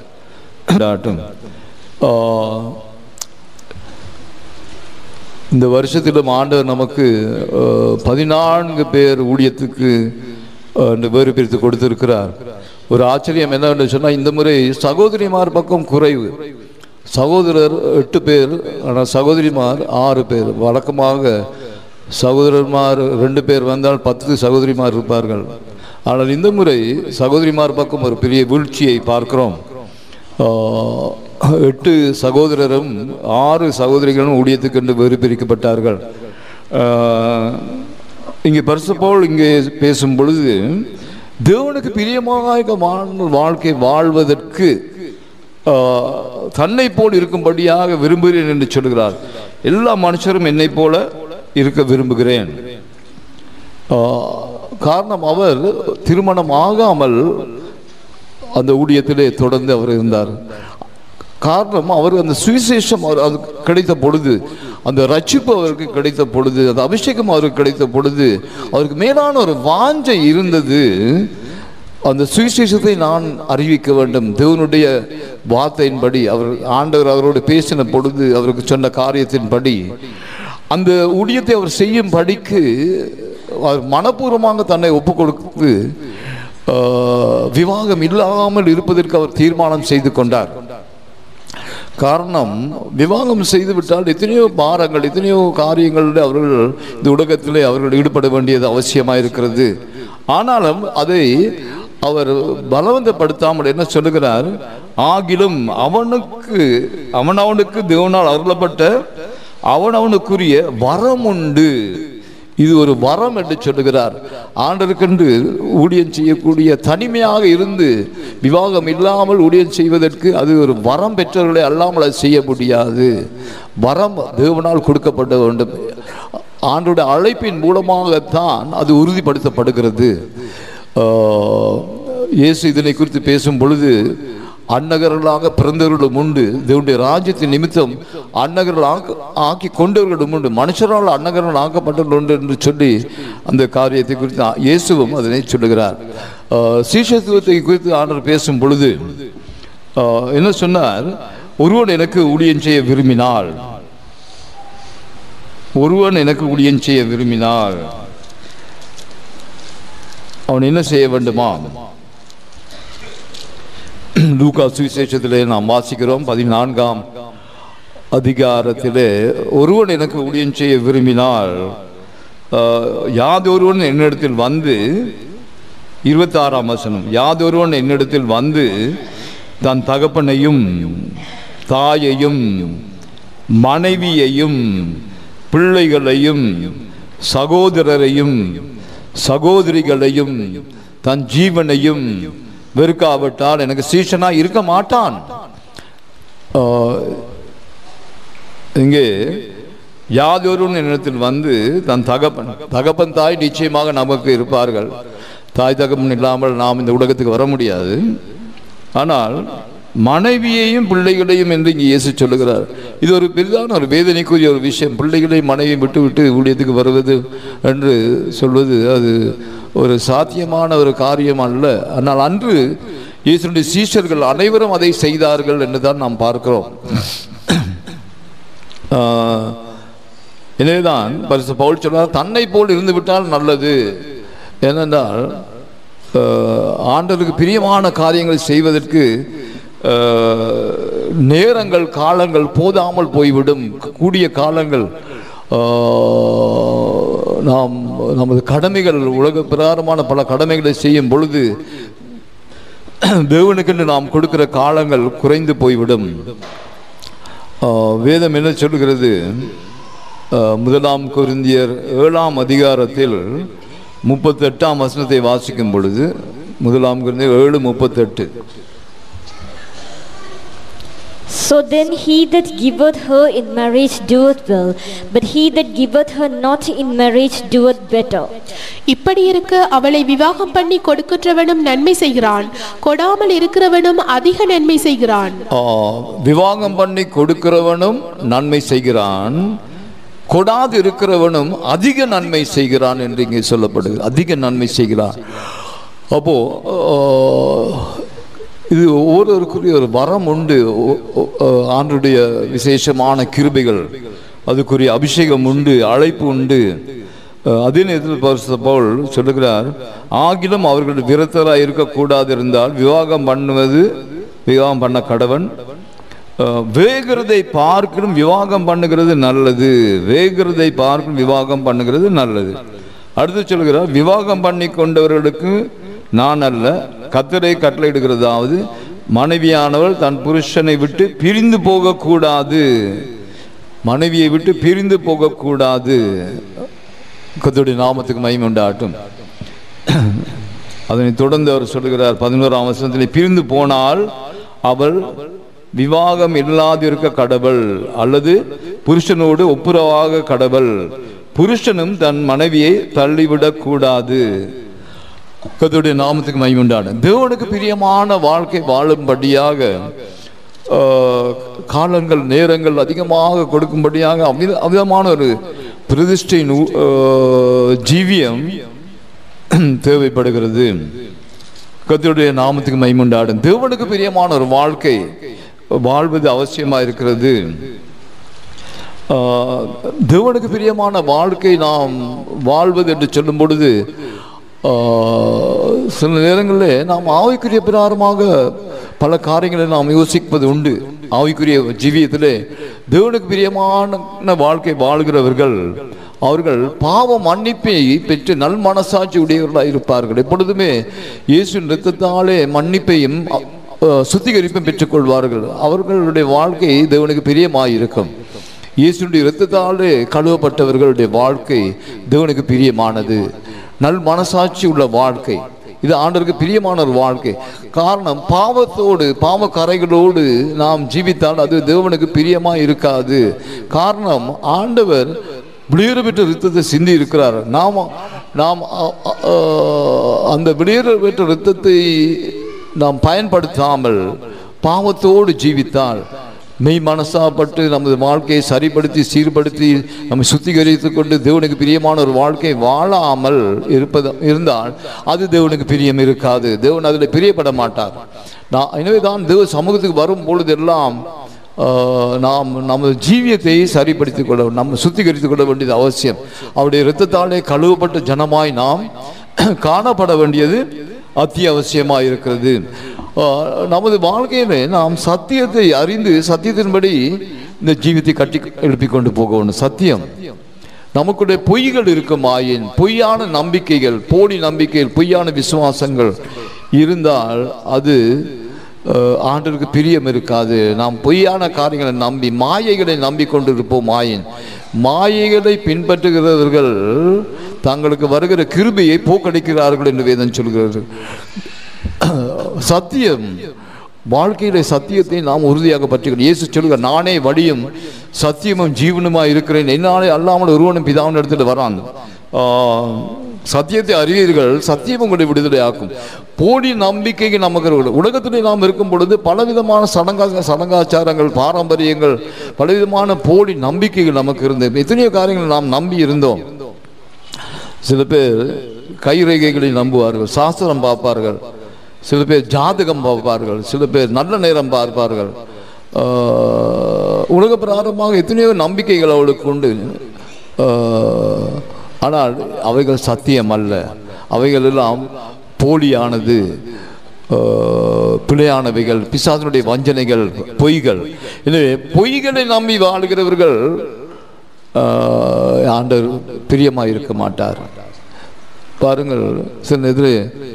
இந்த வருஷத்திலும் ஆண்டவர் நமக்கு 14 பேர் ஊழியத்துக்கு வேறு பிரித்து கொடுத்திருக்கிறார். ஒரு ஆச்சரியம் என்னவென்று சொன்னால், இந்த முறை சகோதரிமார் பக்கம் குறைவு. சகோதரர் 8 பேர், ஆனால் சகோதரிமார் 6 பேர். வழக்கமாக சகோதரர்மார் 2 பேர் வந்தால் 10 சகோதரிமார் இருப்பார்கள். ஆனால் இந்த முறை சகோதரிமார் பக்கம் ஒரு பெரிய வீழ்ச்சியை பார்க்கிறோம். 8 சகோதரரும் 6 சகோதரிகளும் ஊழியத்துக்கென்று வேறு பிரிக்கப்பட்டார்கள். இங்கே பரிசுபோல் இங்கே பேசும் பொழுது தேவனுக்கு பிரியமாக வாழ்க்கை வாழ்வதற்கு தன்னை போல் இருக்கும்படியாக விரும்புகிறேன் என்று சொல்கிறார். எல்லா மனுஷரும் என்னை போல இருக்க விரும்புகிறேன். காரணம், அவர் திருமணம் ஆகாமல் அந்த ஊழியத்திலே தொடர்ந்து அவர் இருந்தார். காரணம், அவர் அந்த சுவிசேஷம் அது கிடைத்த பொழுது, அந்த ரட்சிப்பு அவருக்கு கிடைத்த பொழுது, அந்த அபிஷேகம் அவருக்கு கிடைத்த பொழுது அவருக்கு மேலான ஒரு வாஞ்சை இருந்தது. அந்த சுவிசேஷத்தை நான் அறிவிக்க வேண்டும். தேவனுடைய வார்த்தையின்படி அவர் ஆண்டவர் அவரோடு பேசின பொழுது அவருக்கு சொன்ன காரியத்தின்படி அந்த ஊழியத்தை அவர் செய்யும் படிக்கு அவர் மனப்பூர்வமாக தன்னை ஒப்புக் கொடுத்து விவாகம் இல்லாமல் இருப்பதற்கு அவர் தீர்மானம் செய்து கொண்டார். காரணம், விவாகம் செய்துவிட்டால் எத்தனையோ பாரங்கள், எத்தனையோ காரியங்களில் அவர்கள் இந்த உலகத்திலே அவர்கள் ஈடுபட வேண்டியது அவசியமாக இருக்கிறது. ஆனாலும் அதை அவர் பலவந்தப்படுத்தாமல் என்ன சொல்லுகிறார், ஆகிலும் அவனுக்கு தேவனால் அருளப்பட்ட அவனுக்குரிய வரம் உண்டு. இது ஒரு வரம் என்று சொல்லுகிறார். ஆண்டவருக்கென்று ஊழியம் செய்யக்கூடிய, தனிமையாக இருந்து விவாகம் இல்லாமல் ஊழியம் செய்வதற்கு அது ஒரு வரம் பெற்றவர்களை அல்லாமல் அது செய்ய முடியாது. வரம் தேவனால் கொடுக்கப்பட வேண்டும். ஆண்டோட அழைப்பின் மூலமாகத்தான் அது உறுதிப்படுத்தப்படுகிறது. இயேசு இதனை குறித்து பேசும் பொழுது, அன்னகர்களாக பிறந்தவர்களும் உண்டு, தேவனுடைய ராஜ்யத்தின் நிமித்தம் அன்னகர்கள் ஆக்கி கொண்டவர்களும் உண்டு, மனுஷரால் அன்னகர்கள் ஆக்கப்பட்டவர்கள் உண்டு என்று சொல்லி அந்த காரியத்தை குறித்து இயேசுவும் அதனை சொல்லுகிறார். சீஷத்துவத்தை குறித்து ஆண்டவர் பேசும் பொழுது என்ன சொன்னார், ஒருவன் எனக்கு ஊழியம் செய்ய விரும்பினால் அவன் என்ன செய்ய வேண்டுமா? லூக்கா சுவிசேஷத்திலே நாம் வாசிக்கிறோம் 14ஆம் அதிகாரத்திலே, ஒருவன் எனக்கு ஊழியம் செய்ய விரும்பினால் யாதொருவன் என்னிடத்தில் வந்து, 26ஆம் வசனம், யாதொருவன் என்னிடத்தில் வந்து தன் தகப்பனையும் தாயையும் மனைவியையும் பிள்ளைகளையும் சகோதரரையும் சகோதரிகளையும் தன் ஜீவனையும் வெறுக்காவிட்டால் எனக்கு சீஷனா இருக்க மாட்டான். இங்கே யாதொரு இடத்தில் வந்து தன் தகப்பன் தாய் நிச்சயமாக நமக்கு இருப்பார்கள். தாய் தகப்பன் இல்லாமல் நாம் இந்த உலகத்துக்கு வர முடியாது. ஆனால் மனைவியையும் பிள்ளைகளையும் என்று இங்கே இயேசு சொல்லுகிறார். இது ஒரு பெரிதான ஒரு வேதனைக்குரிய ஒரு விஷயம். பிள்ளைகளையும் மனைவியும் விட்டு விட்டு ஊழியத்துக்கு வருவது என்று சொல்வது அது ஒரு சாத்தியமான ஒரு காரியம் அல்ல. ஆனால் அன்று இயேசுடைய சீஷர்கள் அனைவரும் அதை செய்தார்கள் என்று தான் நாம் பார்க்கிறோம். எனவேதான் பரிசுத்த பவுல் சொல்றார், தன்னை போல் இருந்து விட்டால் நல்லது. ஏனென்றால் ஆண்டவருக்கு பிரியமான காரியங்களை செய்வதற்கு நேரங்கள் காலங்கள் போதாமல் போய்விடும். கூடிய காலங்கள் நாம் நமது கடமைகள் உலக பிரகாரமான பல கடமைகளை செய்யும் பொழுது தேவனுக்கென்று நாம் கொடுக்கிற காலங்கள் குறைந்து போய்விடும். வேதம் என்ன சொல்கிறது? 1 கொரிந்தியர் 7ஆம் அதிகாரத்தில் 38ஆம் வசனத்தை வாசிக்கும் பொழுது 1 கொரிந்தியர் 7:38. So then he that giveth her in marriage doeth well, but he that giveth her not in marriage doeth better. இப்படி இருக்க அவளை விவாகம் பண்ணி கொடுக்கிறவனும் நன்மை செய்கிறான், கொடாமல் இருக்கிறவனும் அதிக நன்மை செய்கிறான். விவாகம் பண்ணி கொடுக்கிறவனும் நன்மை செய்கிறான், கொடாது இருக்கிறவனும் அதிக நன்மை செய்கிறான் என்று இங்கே சொல்லப்படுகிறது. அதிக நன்மை செய்கிறான். அப்போ இது ஒவ்வொருவருக்குரிய ஒரு வரம் உண்டு. ஆண்டுடைய விசேஷமான கிருபைகள், அதுக்குரிய அபிஷேகம் உண்டு, அழைப்பு உண்டு. அதே நேரத்தில் பரிசுத்த பவுல் சொல்லுகிறார், ஆகிலும் அவர்கள் விரத்தராக இருக்கக்கூடாது இருந்தால் விவாகம் பண்ண கடவன். வேகிறதை பார்க்கணும் விவாகம் பண்ணுகிறது நல்லது. வேகிறதை பார்க்கணும் விவாகம் பண்ணுகிறது நல்லது. அடுத்து சொல்கிறார், விவாகம் பண்ணி கொண்டவர்களுக்கு நான் அல்ல, கர்த்தரை கட்டளையிடுகிறதாவது மனைவியானவள் தன் புருஷனை விட்டு பிரிந்து போகக்கூடாது. மனைவியை விட்டு பிரிந்து போகக்கூடாது. கர்த்தருடைய நாமத்துக்கு மகிமை உண்டாகட்டும். அதனை தொடர்ந்து அவர் சொல்கிறார் 11ஆம் வசனத்தில், பிரிந்து போனால் அவள் விவாகம் இல்லாதிருக்க கடவுள் அல்லது புருஷனோடு ஒப்புரவாக கடவுள். புருஷனும் தன் மனைவியை தள்ளிவிடக் கூடாது. கர்த்தருடைய நாமத்துக்கு மகிமை உண்டாகட்டும். தேவனுக்கு பிரியமான வாழ்க்கை வாழும்படியாக காலங்கள் நேரங்கள் அதிகமாக கொடுக்கும்படியாக அமிதமான ஒரு பிரதிஷ்டை ஜீவியம் தேவைப்படுகிறது. கர்த்தருடைய நாமத்துக்கு மகிமை உண்டாகட்டும். தேவனுக்கு பிரியமான ஒரு வாழ்க்கை வாழ்வது அவசியமாக இருக்கிறது. தேவனுக்கு பிரியமான வாழ்க்கை நாம் வாழ்வது என்று சொல்லும் பொழுது சில நேரங்களில் நாம் ஆவிக்குரிய பிரகாரமாக பல காரியங்களை நாம் யோசிப்பது உண்டு. ஆவிக்குரிய ஜீவியத்திலே தேவனுக்கு பிரியமான வாழ்க்கை வாழ்கிறவர்கள் அவர்கள் பாவ மன்னிப்பை பெற்று நல் மனசாட்சி உடையவர்களாக இருப்பார்கள். எப்பொழுதுமே இயேசுவின் இரத்தத்தாலே மன்னிப்பையும் சுத்திகரிப்பும் பெற்றுக்கொள்வார்கள். அவர்களுடைய வாழ்க்கை தேவனுக்கு பிரியமாக இருக்கும். இயேசுடைய இரத்தத்தாலே கழுவப்பட்டவர்களுடைய வாழ்க்கை தேவனுக்கு பிரியமானது. நல் மனசாட்சி உள்ள வாழ்க்கை இது ஆண்டவருக்கு பிரியமான ஒரு வாழ்க்கை. காரணம், பாவத்தோடு பாவ கரைகளோடு நாம் ஜீவித்தால் அது தேவனுக்கு பிரியமா இருக்காது. காரணம், ஆண்டவர் விளையேற பெற்ற இரத்தத்தை சிந்தி இருக்கிறார். நாம் அந்த விளையேற பெற்ற இரத்தத்தை நாம் பயன்படுத்தாமல் பாவத்தோடு ஜீவித்தால், மெய் மனசாப்பட்டு நமது வாழ்க்கையை சரிப்படுத்தி சீர்படுத்தி நம்ம சுத்திகரித்து கொண்டு தேவனுக்கு பிரியமான ஒரு வாழ்க்கை வாழாமல் இருந்தால் அது தேவனுக்கு பிரியம் இருக்காது. தேவன் அதில் பிரியப்பட மாட்டார். எனவே தான் தேவ சமூகத்துக்கு வரும் பொழுதெல்லாம் நாம் நமது ஜீவியத்தை சரிப்படுத்திக் கொள்ள, நம்ம சுத்திகரித்துக் கொள்ள வேண்டியது அவசியம். அவருடைய இரத்தத்தாலே கழுவப்பட்ட ஜனமாய் நாம் காணப்பட வேண்டியது அத்தியாவசியமாக இருக்கிறது. நமது வாழ்க்கையிலே நாம் சத்தியத்தை அறிந்து சத்தியத்தின்படி இந்த ஜீவித்தை கட்டி எழுப்பி கொண்டு போகணும். சத்தியம் நமக்குடைய பொய்கள் இருக்கும் ஆயின், பொய்யான நம்பிக்கைகள், போலி நம்பிக்கைகள், பொய்யான விசுவாசங்கள் இருந்தால் அது ஆண்டவருக்கு பிரியம் இருக்காது. நாம் பொய்யான காரியங்களை நம்பி மாயைகளை நம்பிக்கொண்டு இருப்போம். மாயைகளை பின்பற்றுகிறவர்கள் தங்களுக்கு வருகிற கிருபையை போக்கடிக்கிறார்கள் என்று வேதம் சொல்கிறது. சத்தியம் வாழ்க்கையில சத்தியத்தை நாம் உறுதியாக பற்றிக்கிறோம். இயேசு சொல்லுகிறார், நானே வழியும் சத்தியமும் ஜீவனுமாய் இருக்கிறேன், என்னாலே அல்லாமல் ஒருவனும் பிதாவின் இடத்துல வரான். சத்தியத்தை அறிவீர்கள், சத்தியம் உங்களை விடுதலை ஆக்கும். போலி நம்பிக்கைக்கு நமக்கு உலகத்திலே நாம் இருக்கும் பொழுது பலவிதமான சடங்காச்சாரங்கள், பாரம்பரியங்கள், பலவிதமான போலி நம்பிக்கைகள் நமக்கு இருந்தது. எத்தனையோ காரியங்கள் நாம் நம்பி இருந்தோம். சில பேர் கைரேகைகளை நம்புவார்கள், சாஸ்திரம் பார்ப்பார்கள், சில பேர் ஜாதகம் பார்ப்பார்கள், சில பேர் நல்ல நேரம் பார்ப்பார்கள். உலக பிரகாரமாக எத்தனையோ நம்பிக்கைகள் அவளுக்கு உண்டு. ஆனால் அவைகள் சத்தியம் அல்ல, அவைகள் எல்லாம் போலியானது, பிழையானவைகள், பிசாசனுடைய வஞ்சனைகள், பொய்கள். எனவே பொய்களை நம்பி வாழ்கிறவர்கள் ஆண்டவர் பிரியமாக இருக்க மாட்டார். பாருங்கள், சில எதிரே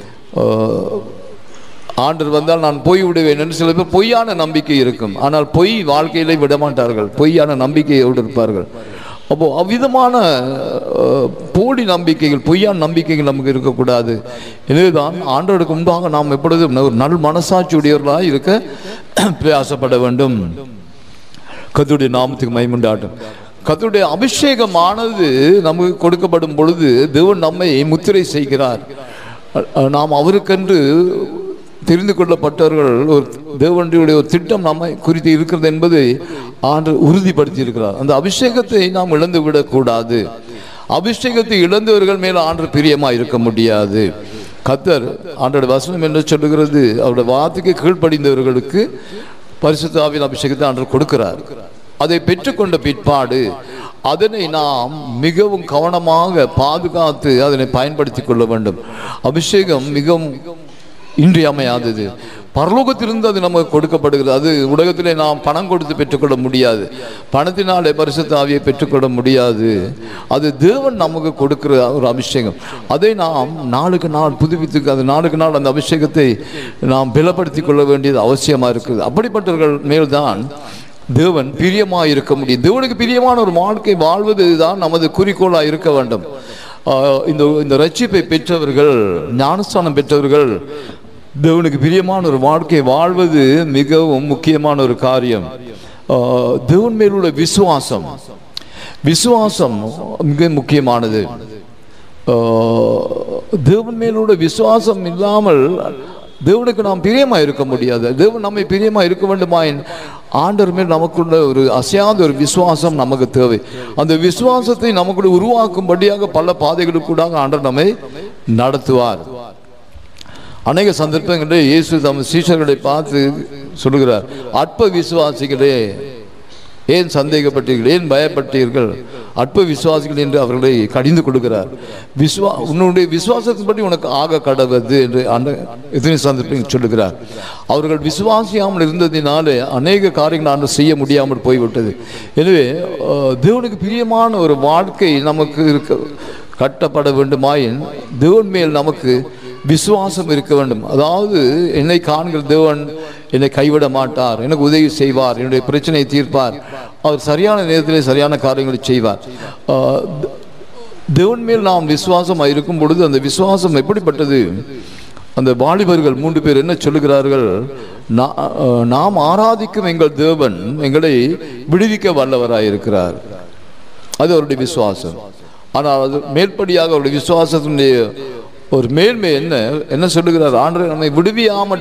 ஆண்டவர் வந்தால் நான் போய் விடுவேன் என்று சில பேர் பொய்யான நம்பிக்கை இருக்கும். ஆனால் பொய் வாழ்க்கையிலே விடமாட்டார்கள், பொய்யான நம்பிக்கையோடு இருப்பார்கள். அப்போ அவ்விதமான போலி நம்பிக்கைகள், பொய்யான நம்பிக்கைகள் நமக்கு இருக்கக்கூடாது. எனவேதான் ஆண்டவருக்கு முன்பாக நாம் எப்பொழுதும் ஒரு நல் மனசாட்சி உடையவர்களாக இருக்க பிரயாசப்பட வேண்டும். கர்த்தருடைய நாமத்துக்கு மகிமை உண்டாகட்டும். கர்த்தருடைய அபிஷேகமானது நமக்கு கொடுக்கப்படும் பொழுது தேவன் நம்மை முத்திரை செய்கிறார். நாம் அவருக்கென்று தெரிந்து கொள்ளப்பட்டவர்கள், ஒரு தேவனுடைய ஒரு திட்டம் நம்மை குறித்து இருக்கிறது என்பதை ஆண்டவர் உறுதிப்படுத்தி இருக்கிறார். அந்த அபிஷேகத்தை நாம் இழந்து விடக்கூடாது. அபிஷேகத்தை இழந்தவர்கள் மேல் ஆண்டவர் பிரியமாக இருக்க முடியாது. கர்த்தர் ஆண்டோட வசனம் என்று சொல்லுகிறது, அவருடைய வார்த்தைக்கு கீழ்ப்படிந்தவர்களுக்கு பரிசுத்த ஆவியின் அபிஷேகத்தை ஆண்டவர் கொடுக்கிறார். அதை பெற்றுக்கொண்ட பிற்பாடு அதனை நாம் மிகவும் கவனமாக பாதுகாத்து அதனை பயன்படுத்தி கொள்ள வேண்டும். அபிஷேகம் மிகவும் இன்றியமையாதது. பரலோகத்திலிருந்து அது நமக்கு கொடுக்கப்படுகிறது. அது உலகத்திலே நாம் பணம் கொடுத்து பெற்றுக்கொள்ள முடியாது, பணத்தினாலே பரிசுத்த ஆவியை பெற்றுக்கொள்ள முடியாது. அது தேவன் நமக்கு கொடுக்கிற ஒரு அபிஷேகம். அதை நாம் நாளுக்கு நாள் புதுப்பித்து, அது நாளுக்கு நாள் அந்த அபிஷேகத்தை நாம் பலப்படுத்தி கொள்ள வேண்டியது அவசியமாக இருக்குது. அப்படிப்பட்டவர்கள் மேல்தான் தேவன் பிரியமாக இருக்க முடியும். தேவனுக்கு பிரியமான ஒரு வாழ்க்கை வாழ்வது தான் நமது குறிக்கோளாக இருக்க வேண்டும். இந்த ரட்சிப்பை பெற்றவர்கள், ஞானஸ்தானம் பெற்றவர்கள் தேவனுக்கு பிரியமான ஒரு வாழ்க்கை வாழ்வது மிகவும் முக்கியமான ஒரு காரியம். தேவன் மேலுள்ள விசுவாசம் மிக முக்கியமானது. தேவன் மேலுள்ள விசுவாசம் இல்லாமல் தேவனுக்கு நாம் பிரியமாக இருக்க முடியாது. தேவன் நம்மை பிரியமாக இருக்க வேண்டுமாயின் ஆண்டவர் மேல் நமக்குள்ள ஒரு அசையாத ஒரு விசுவாசம் நமக்கு தேவை. அந்த விசுவாசத்தை நமக்குள்ள உருவாக்கும்படியாக பல பாதைகளுக்கூடாக ஆண்டவர் நம்மை நடத்துவார். அநேக சந்தர்ப்பங்களில் இயேசு தம் சீஷர்களை பார்த்து சொல்லுகிறார், அற்ப விசுவாசிகளே ஏன் சந்தேகப்பட்டீர்கள், ஏன் பயப்பட்டீர்கள், அற்ப விசுவாசிகள் என்று அவர்களை கடிந்து கொடுக்கிறார். உன்னுடைய விசுவாசத்தின்படி உனக்கு ஆக கடவுது என்று அந்த எத்தனை சந்தர்ப்பங்கள் சொல்லுகிறார். அவர்கள் விசுவாசியாமல் இருந்ததினாலே அநேக காரியங்கள் ஆண்டு செய்ய முடியாமல் போய்விட்டது. எனவே தேவனுக்கு பிரியமான ஒரு வாழ்க்கை நமக்கு இருக்க கட்டப்பட வேண்டுமாயின் தேவன் மேல் நமக்கு விசுவாசம் இருக்க வேண்டும். அதாவது என்னை காண்கிற தேவன் என்னை கைவிட மாட்டார், எனக்கு உதவி செய்வார், என்னுடைய பிரச்சனையை தீர்ப்பார், அவர் சரியான நேரத்தில் சரியான காரியங்களை செய்வார். தேவன் மேல் நாம் விசுவாசம் இருக்கும் பொழுது அந்த விசுவாசம் எப்படிப்பட்டது? அந்த வாலிபர்கள் 3 பேர் என்ன சொல்லுகிறார்கள்? நாம் ஆராதிக்கும் எங்கள் தேவன் எங்களை விடுவிக்க வல்லவராயிருக்கிறார். அது அவருடைய விசுவாசம். ஆனால் அது மேற்படியாக அவருடைய விசுவாசத்தினுடைய ஒரு மேன்மை என்ன சொல்லுகிறார்? ஆண்டவர் நம்மை விடுவியாமற்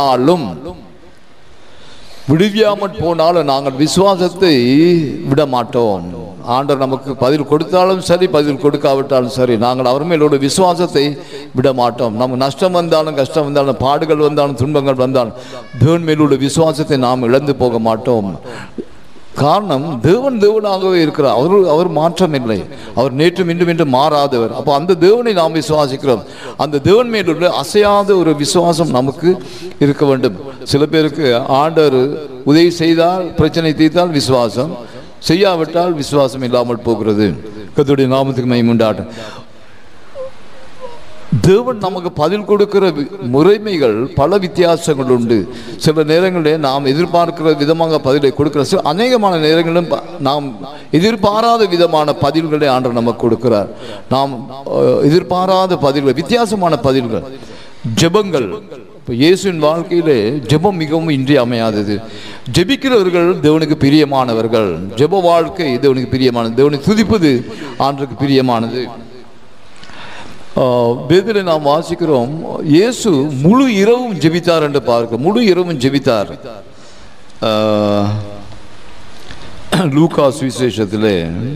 போனாலும் நாங்கள் விசுவாசத்தை விட மாட்டோம். ஆண்டவர் நமக்கு பதில் கொடுத்தாலும் சரி, பதில் கொடுக்காவிட்டாலும் சரி, நாங்கள் அவர் மேலோட விசுவாசத்தை விட மாட்டோம். நமக்கு நஷ்டம் வந்தாலும், கஷ்டம் வந்தாலும், பாடுகள் வந்தாலும், துன்பங்கள் வந்தாலும் தேவன் மேலுள்ள விசுவாசத்தை நாம் இழந்து போக மாட்டோம். காரணம், தேவனாகவே இருக்கிறார். அவர் மாற்றம் இல்லை. அவர் நேற்றும் இன்றும் என்று மாறாதவர். அப்போ அந்த தேவனை நாம் விசுவாசிக்கிறோம். அந்த தேவன் மேலுள்ள அசையாத ஒரு விசுவாசம் நமக்கு இருக்க வேண்டும். சில பேருக்கு ஆண்டவர் உதவி செய்தால், பிரச்சனை தீர்த்தால் விசுவாசம், செய்யாவிட்டால் விசுவாசம் இல்லாமல் போகிறது. கர்த்தருடைய நாமத்துக்கு மகிமை உண்டாகட்டும். தேவன் நமக்கு பதில் கொடுக்கிற முறைமைகள் பல வித்தியாசங்கள் உண்டு. சில நேரங்களில் நாம் எதிர்பார்க்கிற விதமாக பதிலை கொடுக்கிற, அநேகமான நேரங்களிலும் நாம் எதிர்பாராத விதமான பதில்களை ஆண்டவர் நமக்கு கொடுக்கிறார். நாம் எதிர்பாராத பதில்கள், வித்தியாசமான பதில்கள், ஜெபங்கள், இப்போ இயேசுவின் வாழ்க்கையிலே ஜெபம் மிகவும் இன்றியமையாதது. ஜெபிக்கிறவர்கள் தேவனுக்கு பிரியமானவர்கள். ஜெப வாழ்க்கை தேவனுக்கு பிரியமானது. தேவனை துதிப்பது ஆண்டவருக்கு பிரியமானது. வேதத்தில் நாம் வாசிக்கிறோம், இயேசு முழு இரவும் ஜெபித்தார் என்று பார்க்க. முழு இரவும் ஜெபித்தார். லூக்கா சுவிசேஷத்திலே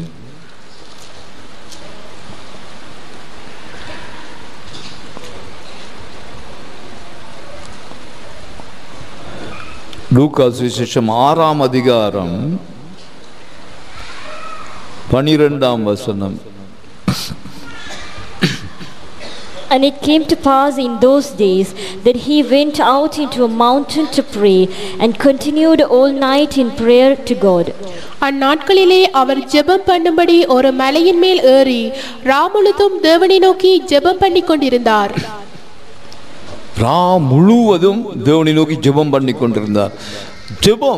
லூக்கா சுவிசேஷம் 6ஆம் அதிகாரம் 12ஆம் வசனம். And it came to pass in those days that he went out into a mountain to pray and continued all night in prayer to God. அந்நாட்களிலே அவர் ஜெபம் பண்ணும்படி ஒரு மலையின் மேல் ஏறி ராமுழுதும் தேவனை நோக்கி ஜெபம் பண்ணி கொண்டிருந்தார். முழுவதும் தேவனை நோக்கி ஜெபம் பண்ணி கொண்டிருந்தார். ஜெபம்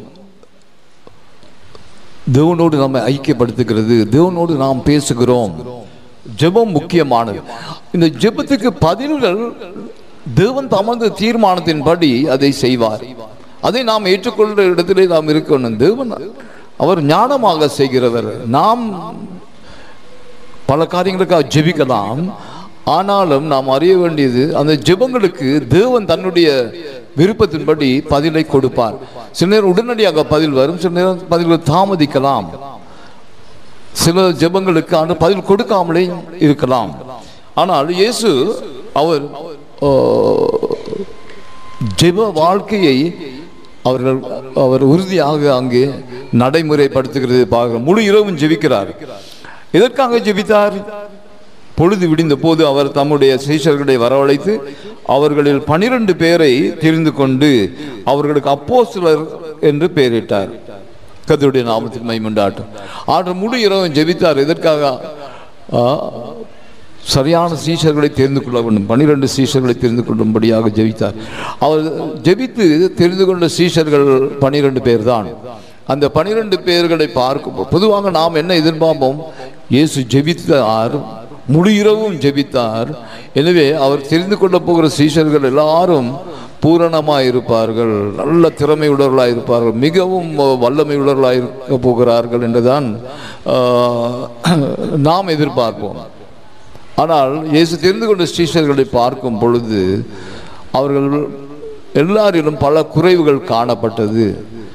தேவனோடு நம்மை ஐக்கியப்படுத்துகிறது. தேவனோடு நாம் பேசுகிறோம். ஜெபம் முக்கியமானது. இந்த ஜெபத்துக்கு பதில்கள் தேவன் தமது தீர்மானத்தின்படி அதை செய்வார். அதை நாம் ஏற்றுக்கொள்கிற இடத்திலே நாம் இருக்கணும். தேவன் அவர் ஞானமாக செய்கிறவர். நாம் பல காரியங்களுக்காக ஜெபிக்கலாம். ஆனாலும் நாம் அறிய வேண்டியது, அந்த ஜெபங்களுக்கு தேவன் தன்னுடைய விருப்பத்தின்படி பதிலை கொடுப்பார். சில நேரம் உடனடியாக பதில் வரும், சில நேரம் பதில்கள் தாமதிக்கலாம். சில ஜெபங்களுக்கு அந்த பதில் கொடுக்காமலே இருக்கலாம். ஆனால் இயேசு ஜெப வாழ்க்கையை அவர் உறுதியாக அங்கே நடைமுறைப்படுத்துகிறது பார்க்கிறோம். முழு இரவும் ஜெபிக்கிறார். எதற்காக ஜெபித்தார்? பொழுது விடிந்த போது அவர் தம்முடைய சீஷர்களை வரவழைத்து அவர்களில் 12 பேரை தெரிந்து கொண்டு அவர்களுக்கு அப்போஸ்தலர் என்று பெயரிட்டார். கர்த்தருடைய நாமத்துக்கு மகிமை உண்டாகட்டும். ஆண்டு முழு இரவும் ஜெபித்தார். எதற்காக? சரியான சீஷர்களை தெரிந்து கொள்ள வேண்டும். 12 சீஷர்களை தெரிந்து கொள்ளும்படியாக ஜெபித்தார். அவர் ஜெபித்து தெரிந்து கொண்ட சீஷர்கள் 12 பேர் தான். அந்த 12 பேர்களை பார்க்கும் பொதுவாக நாம் என்ன எதிர்பார்ப்போம்? இயேசு ஜெபித்தார், முழு இரவும் ஜெபித்தார். எனவே அவர் தெரிந்து கொள்ள போகிற சீஷர்கள் எல்லாரும் பூரணமாக இருப்பார்கள், நல்ல திறமை உள்ளவர்களாக இருப்பார்கள், மிகவும் வல்லமை உள்ளவர்களாக இருக்க போகிறார்கள் என்றுதான் நாம் எதிர்பார்ப்போம். ஆனால் இயேசு தெரிந்து கொண்ட சீஷர்களை பார்க்கும் பொழுது அவர்கள் எல்லாரிலும் பல குறைவுகள் காணப்பட்டது.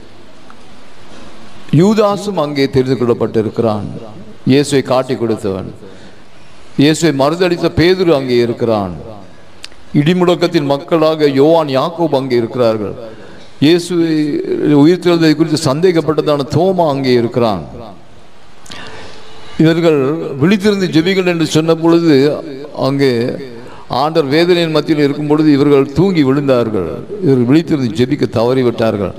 யூதாசும் அங்கே தெரிந்து கொள்ளப்பட்டிருக்கிறான், இயேசுவை காட்டி கொடுத்தவன். இயேசுவை மறுதளித்த பேதுரு அங்கே இருக்கிறான். இடிமுழக்கத்தின் மக்களாக யோவான், யாக்கோபு அங்கே இருக்கிறார்கள். இயேசுவை உயிர்த்தெழுந்ததை குறித்து சந்தேகப்பட்டதான தோமா அங்கே இருக்கிறான். இவர்கள் விழித்திருந்து ஜெபிகள் என்று சொன்ன பொழுது அங்கே ஆண்டவர் வேதனையின் மத்தியில் இருக்கும் பொழுது இவர்கள் தூங்கி விழுந்தார்கள். இவர்கள் விழித்திருந்து ஜெபிக்க தவறிவிட்டார்கள்.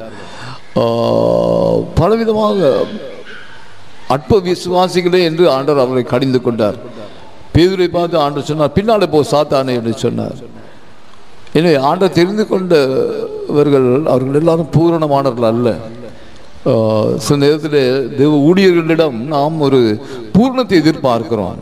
பலவிதமாக அற்ப விசுவாசிகளே என்று ஆண்டவர் அவரை கடிந்து கொண்டார். பேதுரை பார்த்து ஆண்டவர் சொன்னார், பின்னாலே போ சாத்தானே என்று சொன்னார். எனவே ஆண்டவர் தெரிந்து கொண்டவர்கள் அவர்கள் எல்லாரும் பூரணமானவர்கள் அல்ல. சில நேரத்தில் தேவ ஊழியர்களிடம் நாம் ஒரு பூர்ணத்தை எதிர்பார்க்கிறோம்.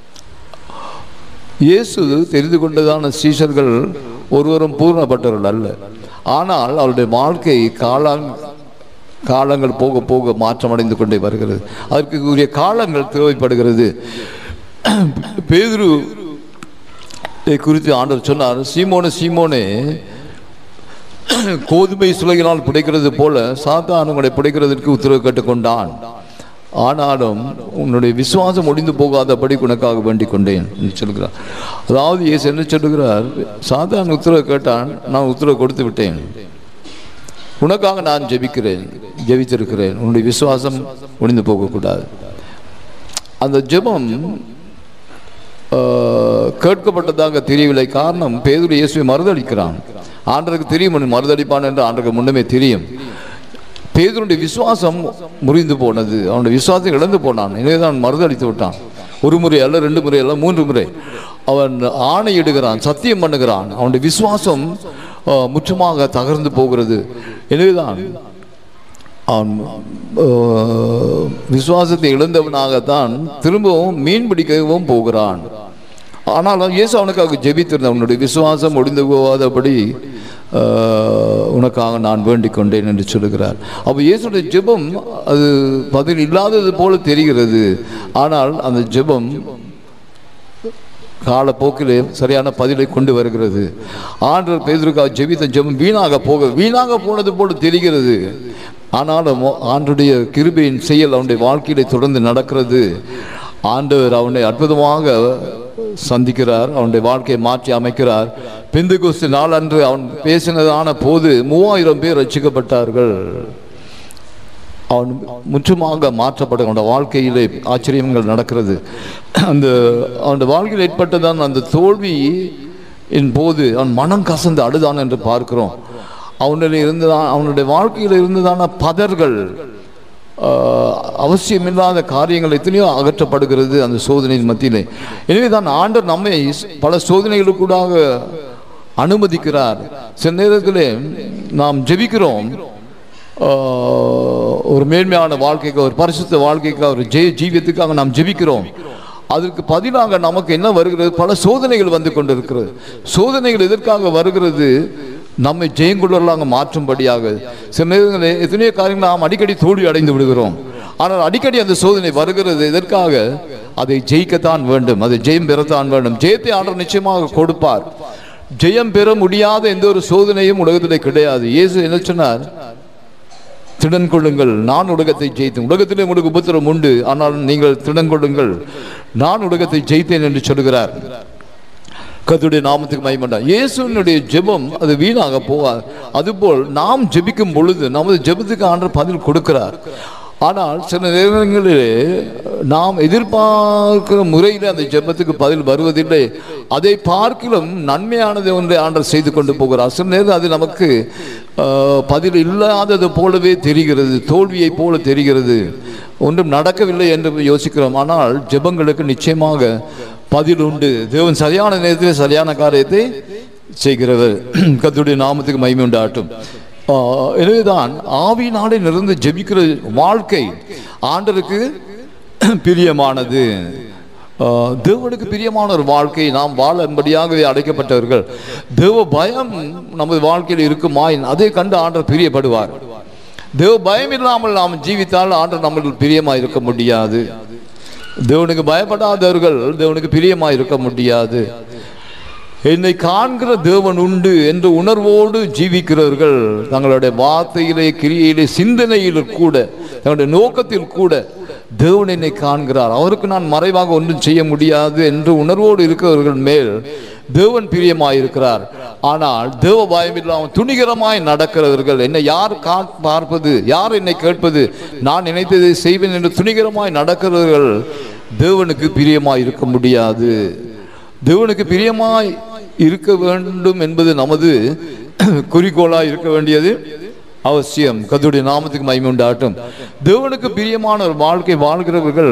இயேசு தெரிந்து கொண்டதான சீஷர்கள் ஒருவரும் பூர்ணப்பட்டவர்கள் அல்ல. ஆனால் அவருடைய வாழ்க்கை காலங்கள் போக போக மாற்றமடைந்து கொண்டே வருகிறது. அதற்கு உரிய காலங்கள் தேவைப்படுகிறது. பேதுரு குறித்து ஆண்டவர் சொன்னார், சீமோனே சீமோனே, கோதுமை சுளையினால் புடைக்கிறது போல சாத்தான் உங்களை புடைக்கிறதுக்கு உத்தரவு கேட்டுக்கொண்டான். ஆனாலும் உன்னுடைய விசுவாசம் ஒழிந்து போகாதபடி உனக்காக வேண்டிக் கொண்டேன் என்று சொல்கிறார். அதாவது இயேசு என்ன சொல்லுகிறார்? சாத்தான் உத்தரவு கேட்டான், நான் உத்தரவு கொடுத்து விட்டேன், உனக்காக நான் ஜெபித்திருக்கிறேன். உன்னுடைய விசுவாசம் ஒழிந்து போகக்கூடாது. அந்த ஜெபம் கேட்கப்பட்டதாக தெரியவில்லை. காரணம், பேதுரு இயேசுவை மறுதளிக்கிறான். ஆண்டருக்கு தெரியும் மறுதளிப்பான் என்று ஆண்டருக்கு முன்னமே தெரியும். பேதுருடைய விசுவாசம் முறிந்து போனது, அவனுடைய விசுவாசத்தை இழந்து போனான். எனவேதான் மறுதளித்து விட்டான். ஒரு முறை அல்ல, 2 முறை அல்ல, 3 முறை அவன் ஆணையிடுகிறான், சத்தியம் பண்ணுகிறான். அவனுடைய விசுவாசம் முற்றுமாக தகர்ந்து போகிறது. எனவேதான் அவன் விசுவாசத்தை இழந்தவனாகத்தான் திரும்பவும் மீன் பிடிக்கவும் போகிறான். ஆனாலும் இயேசு அவனுக்காக ஜெபித்திருந்தான். உன்னுடைய விசுவாசம் ஒடிந்து போகாதபடி உனக்காக நான் வேண்டிக் கொண்டேன் என்று சொல்லுகிறார். அப்போ இயேசுடைய ஜெபம் அது பதில் இல்லாதது போல தெரிகிறது. ஆனால் அந்த ஜெபம் காலப்போக்கிலே சரியான பதிலை கொண்டு வருகிறது. ஆண்டவர் பேதுருக்காக ஜெபித்த ஜெபம் வீணாக போனது போல தெரிகிறது. ஆனாலும் ஆண்டவருடைய கிருபையின் செயல் அவனுடைய வாழ்க்கையிலே தொடர்ந்து நடக்கிறது. ஆண்டவர் அவனை அற்புதமாக சந்திக்கிறார், அவனுடைய வாழ்க்கையை மாற்றி அமைக்கிறார். பெந்தெகோஸ்து நாள் அன்று அவன் பேசினதான போது 3000 பேர் ரட்சிக்கப்பட்டார்கள். அவன் முற்றுமாக மாற்றப்பட்ட அவனுடைய வாழ்க்கையிலே ஆச்சரியங்கள் நடக்கிறது. அவனுடைய வாழ்க்கையில் ஏற்பட்டதான் அந்த தோல்வியின் போது அவன் மனம் கசந்து அழுதான் என்று பார்க்கிறோம். அவனுடைய வாழ்க்கையில் இருந்ததான பதர்கள், அவசியமில்லாத காரியங்கள் எத்தனையோ அகற்றப்படுகிறது அந்த சோதனையின் மத்தியிலே. எனவே தான் ஆண்டவர் நம்மை பல சோதனைகளுக்கூடாக அனுமதிக்கிறார். சில நேரத்திலே நாம் ஜெபிக்கிறோம், ஒரு மேன்மையான வாழ்க்கைக்கு, ஒரு பரிசுத்த வாழ்க்கைக்கு, ஒரு ஜீவியத்துக்காக நாம் ஜெபிக்கிறோம். அதற்கு பதிலாக நமக்கு என்ன வருகிறது? பல சோதனைகள் வந்து கொண்டிருக்கிறது. சோதனைகள் எதற்காக வருகிறது? நம்மை ஜெயங்குள்ளவர்களாக மாற்றும்படியாக. சில நேரங்களில் எத்தனையோ காரியங்கள் நாம் அடிக்கடி தோல்வி அடைந்து விடுகிறோம். ஆனால் அடிக்கடி அந்த சோதனை வருகிறது எதற்காக? அதை ஜெயிக்கத்தான் வேண்டும், அதை ஜெயம் பெறத்தான் வேண்டும். ஜெயத்தை ஆண்டவர் நிச்சயமாக கொடுப்பார். ஜெயம் பெற முடியாத எந்த ஒரு சோதனையும் உலகத்திலே கிடையாது. இயேசு என்ன சொன்னார்? திடன் கொள்ளுங்கள், நான் உலகத்தை ஜெயித்தேன். உலகத்திலே உங்களுக்கு உபத்திரம் உண்டு, ஆனால் நீங்கள் திடன் கொள்ளுங்கள், நான் உலகத்தை ஜெயித்தேன் என்று சொல்கிறார். கர்த்தருடைய நாமத்துக்கு மகிமை உண்டாகட்டும். இயேசுவினுடைய ஜெபம் அது வீணாக போகாது. அதுபோல் நாம் ஜெபிக்கும் பொழுது நமது ஜெபத்துக்கு ஆண்டவர் பதில் கொடுக்கிறார். ஆனால் சில நேரங்களிலே நாம் எதிர்பார்க்கிற முறையில் அந்த ஜெபத்துக்கு பதில் வருவதில்லை. அதை பார்க்கிலும் நன்மையானது ஒன்றை ஆண்டவர் செய்து கொண்டு போகிறார். சில நேரம் அது நமக்கு பதில் இல்லாதது போலவே தெரிகிறது, தோல்வியை போல தெரிகிறது, ஒன்றும் நடக்கவில்லை என்று யோசிக்கிறோம். ஆனால் ஜெபங்களுக்கு நிச்சயமாக பதில் உண்டு. தேவன் சரியான நேரத்தில் சரியான காரியத்தை செய்கிறவர். கர்த்தருடைய நாமத்துக்கு மகிமை உண்டாகட்டும். எனவேதான் ஆவியினாலே நிறைந்து ஜெபிக்கிற வாழ்க்கை ஆண்டவருக்கு பிரியமானது. தேவனுக்கு பிரியமான ஒரு வாழ்க்கை நாம் வாழும்படியாகவே அழைக்கப்பட்டவர்கள். தேவ பயம் நமது வாழ்க்கையில் இருக்குமாய் அதை கண்டு ஆண்டவர் பிரியப்படுவார். தேவ பயம் இல்லாமல் நாம் ஜீவித்தால் ஆண்டவர் நம்மளுக்கு பிரியமாக இருக்க முடியாது. தேவனுக்கு பயப்படாதவர்கள் தேவனுக்கு பிரியமாக இருக்க முடியாது. என்னை காண்கிற தேவன் உண்டு என்று உணர்வோடு ஜீவிக்கிறவர்கள் தங்களுடைய வார்த்தையிலே, கிரியையிலே, சிந்தனையில் கூட, தங்களுடைய நோக்கத்தில் கூட தேவன் என்னை காண்கிறார், அவருக்கு நான் மறைவாக ஒன்றும் செய்ய முடியாது என்று உணர்வோடு இருக்கிறவர்கள் மேல் தேவன் பிரியமாயிருக்கிறார். ஆனால் தேவ பயம் இல்லாமல் துணிகரமாய் நடக்கிறவர்கள், என்னை யார் பார்ப்பது, யார் என்னை கேட்பது, நான் நினைத்ததை செய்வேன் என்று துணிகரமாய் நடக்கிறவர்கள் தேவனுக்கு பிரியமாய் இருக்க முடியாது. தேவனுக்கு பிரியமாய் இருக்க வேண்டும் என்பது நமது குறிக்கோளாய் இருக்க வேண்டியது அவசியம். கர்த்தருடைய நாமத்துக்கு மகிமை உண்டாகட்டும். தேவனுக்கு பிரியமான ஒரு வாழ்க்கை வாழ்கிறவர்கள்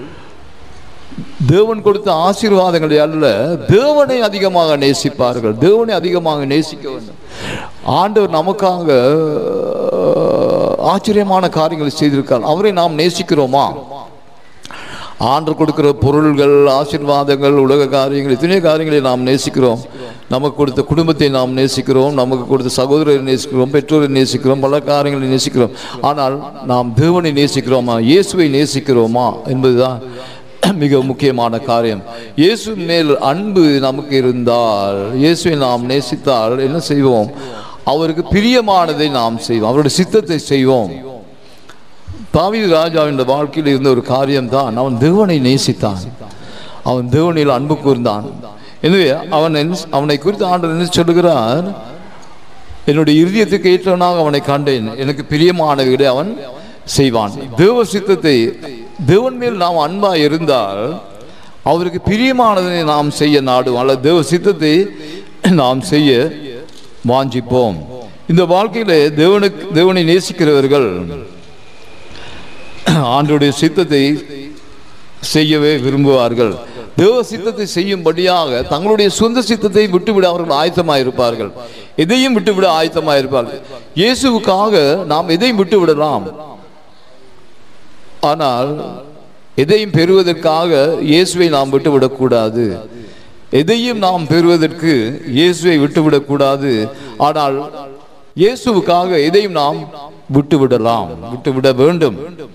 தேவன் கொடுத்த ஆசீர்வாதங்களை அல்ல, தேவனை அதிகமாக நேசிப்பார்கள். தேவனை அதிகமாக நேசிக்க வேண்டும். ஆண்டவர் நமக்காக ஆச்சரியமான காரியங்களை செய்திருக்கார். அவரை நாம் நேசிக்கிறோமா? ஆண்டவர் கொடுக்கிற பொருள்கள், ஆசீர்வாதங்கள், உலக காரியங்கள், இத்தனை காரியங்களை நாம் நேசிக்கிறோம். நமக்கு கொடுத்த குடும்பத்தை நாம் நேசிக்கிறோம், நமக்கு கொடுத்த சகோதரரை நேசிக்கிறோம், பெற்றோரை நேசிக்கிறோம், பல காரியங்களை நேசிக்கிறோம். ஆனால் நாம் தேவனை நேசிக்கிறோமா, இயேசுவை நேசிக்கிறோமா என்பதுதான் மிக முக்கியமான காரியம். இயேசு மேல் அன்பு நமக்கு இருந்தால், இயேசுவை நாம் நேசித்தால் என்ன செய்வோம்? அவருக்கு பிரியமானதை நாம் செய்வோம், அவருடைய சித்தத்தை செய்வோம். தாவீது ராஜாவின் வாழ்க்கையில் இருந்த ஒரு காரியம்தான், அவன் தேவனை நேசித்தான், அவன் தேவனில் அன்பு கூர்ந்தான். எனவே அவனை குறித்து ஆண்டவர் என்ன சொல்லுகிறார்? என்னுடைய இருதயத்துக்கு ஏற்றவனாக அவனை கண்டேன், எனக்கு பிரியமானவர்களை அவன் செய்வான். தேவ சித்தத்தை, தேவன் மேல் நாம் அன்பா இருந்தால் அவருக்கு பிரியமானதை நாம் செய்ய நாடுவோம், அல்ல தேவ சித்தத்தை நாம் செய்ய வாஞ்சிப்போம். இந்த வாழ்க்கையில தேவனை நேசிக்கிறவர்கள் ஆண்டவருடைய சித்தத்தை செய்யவே விரும்புவார்கள். தேவ சித்தத்தை செய்யும்படியாக தங்களுடைய சொந்த சித்தத்தை விட்டுவிட அவர்கள் ஆயத்தமாயிருப்பார்கள், எதையும் விட்டுவிட ஆயத்தமாயிருப்பார்கள். இயேசுவுக்காக நாம் எதையும் விட்டுவிடலாம், ஆனால் எதையும் பெறுவதற்காக இயேசுவை நாம் விட்டுவிடக்கூடாது. எதையும் நாம் பெறுவதற்கு இயேசுவை விட்டுவிடக்கூடாது. ஆனால் இயேசுவுக்காக எதையும் நாம் விட்டுவிட வேண்டும்.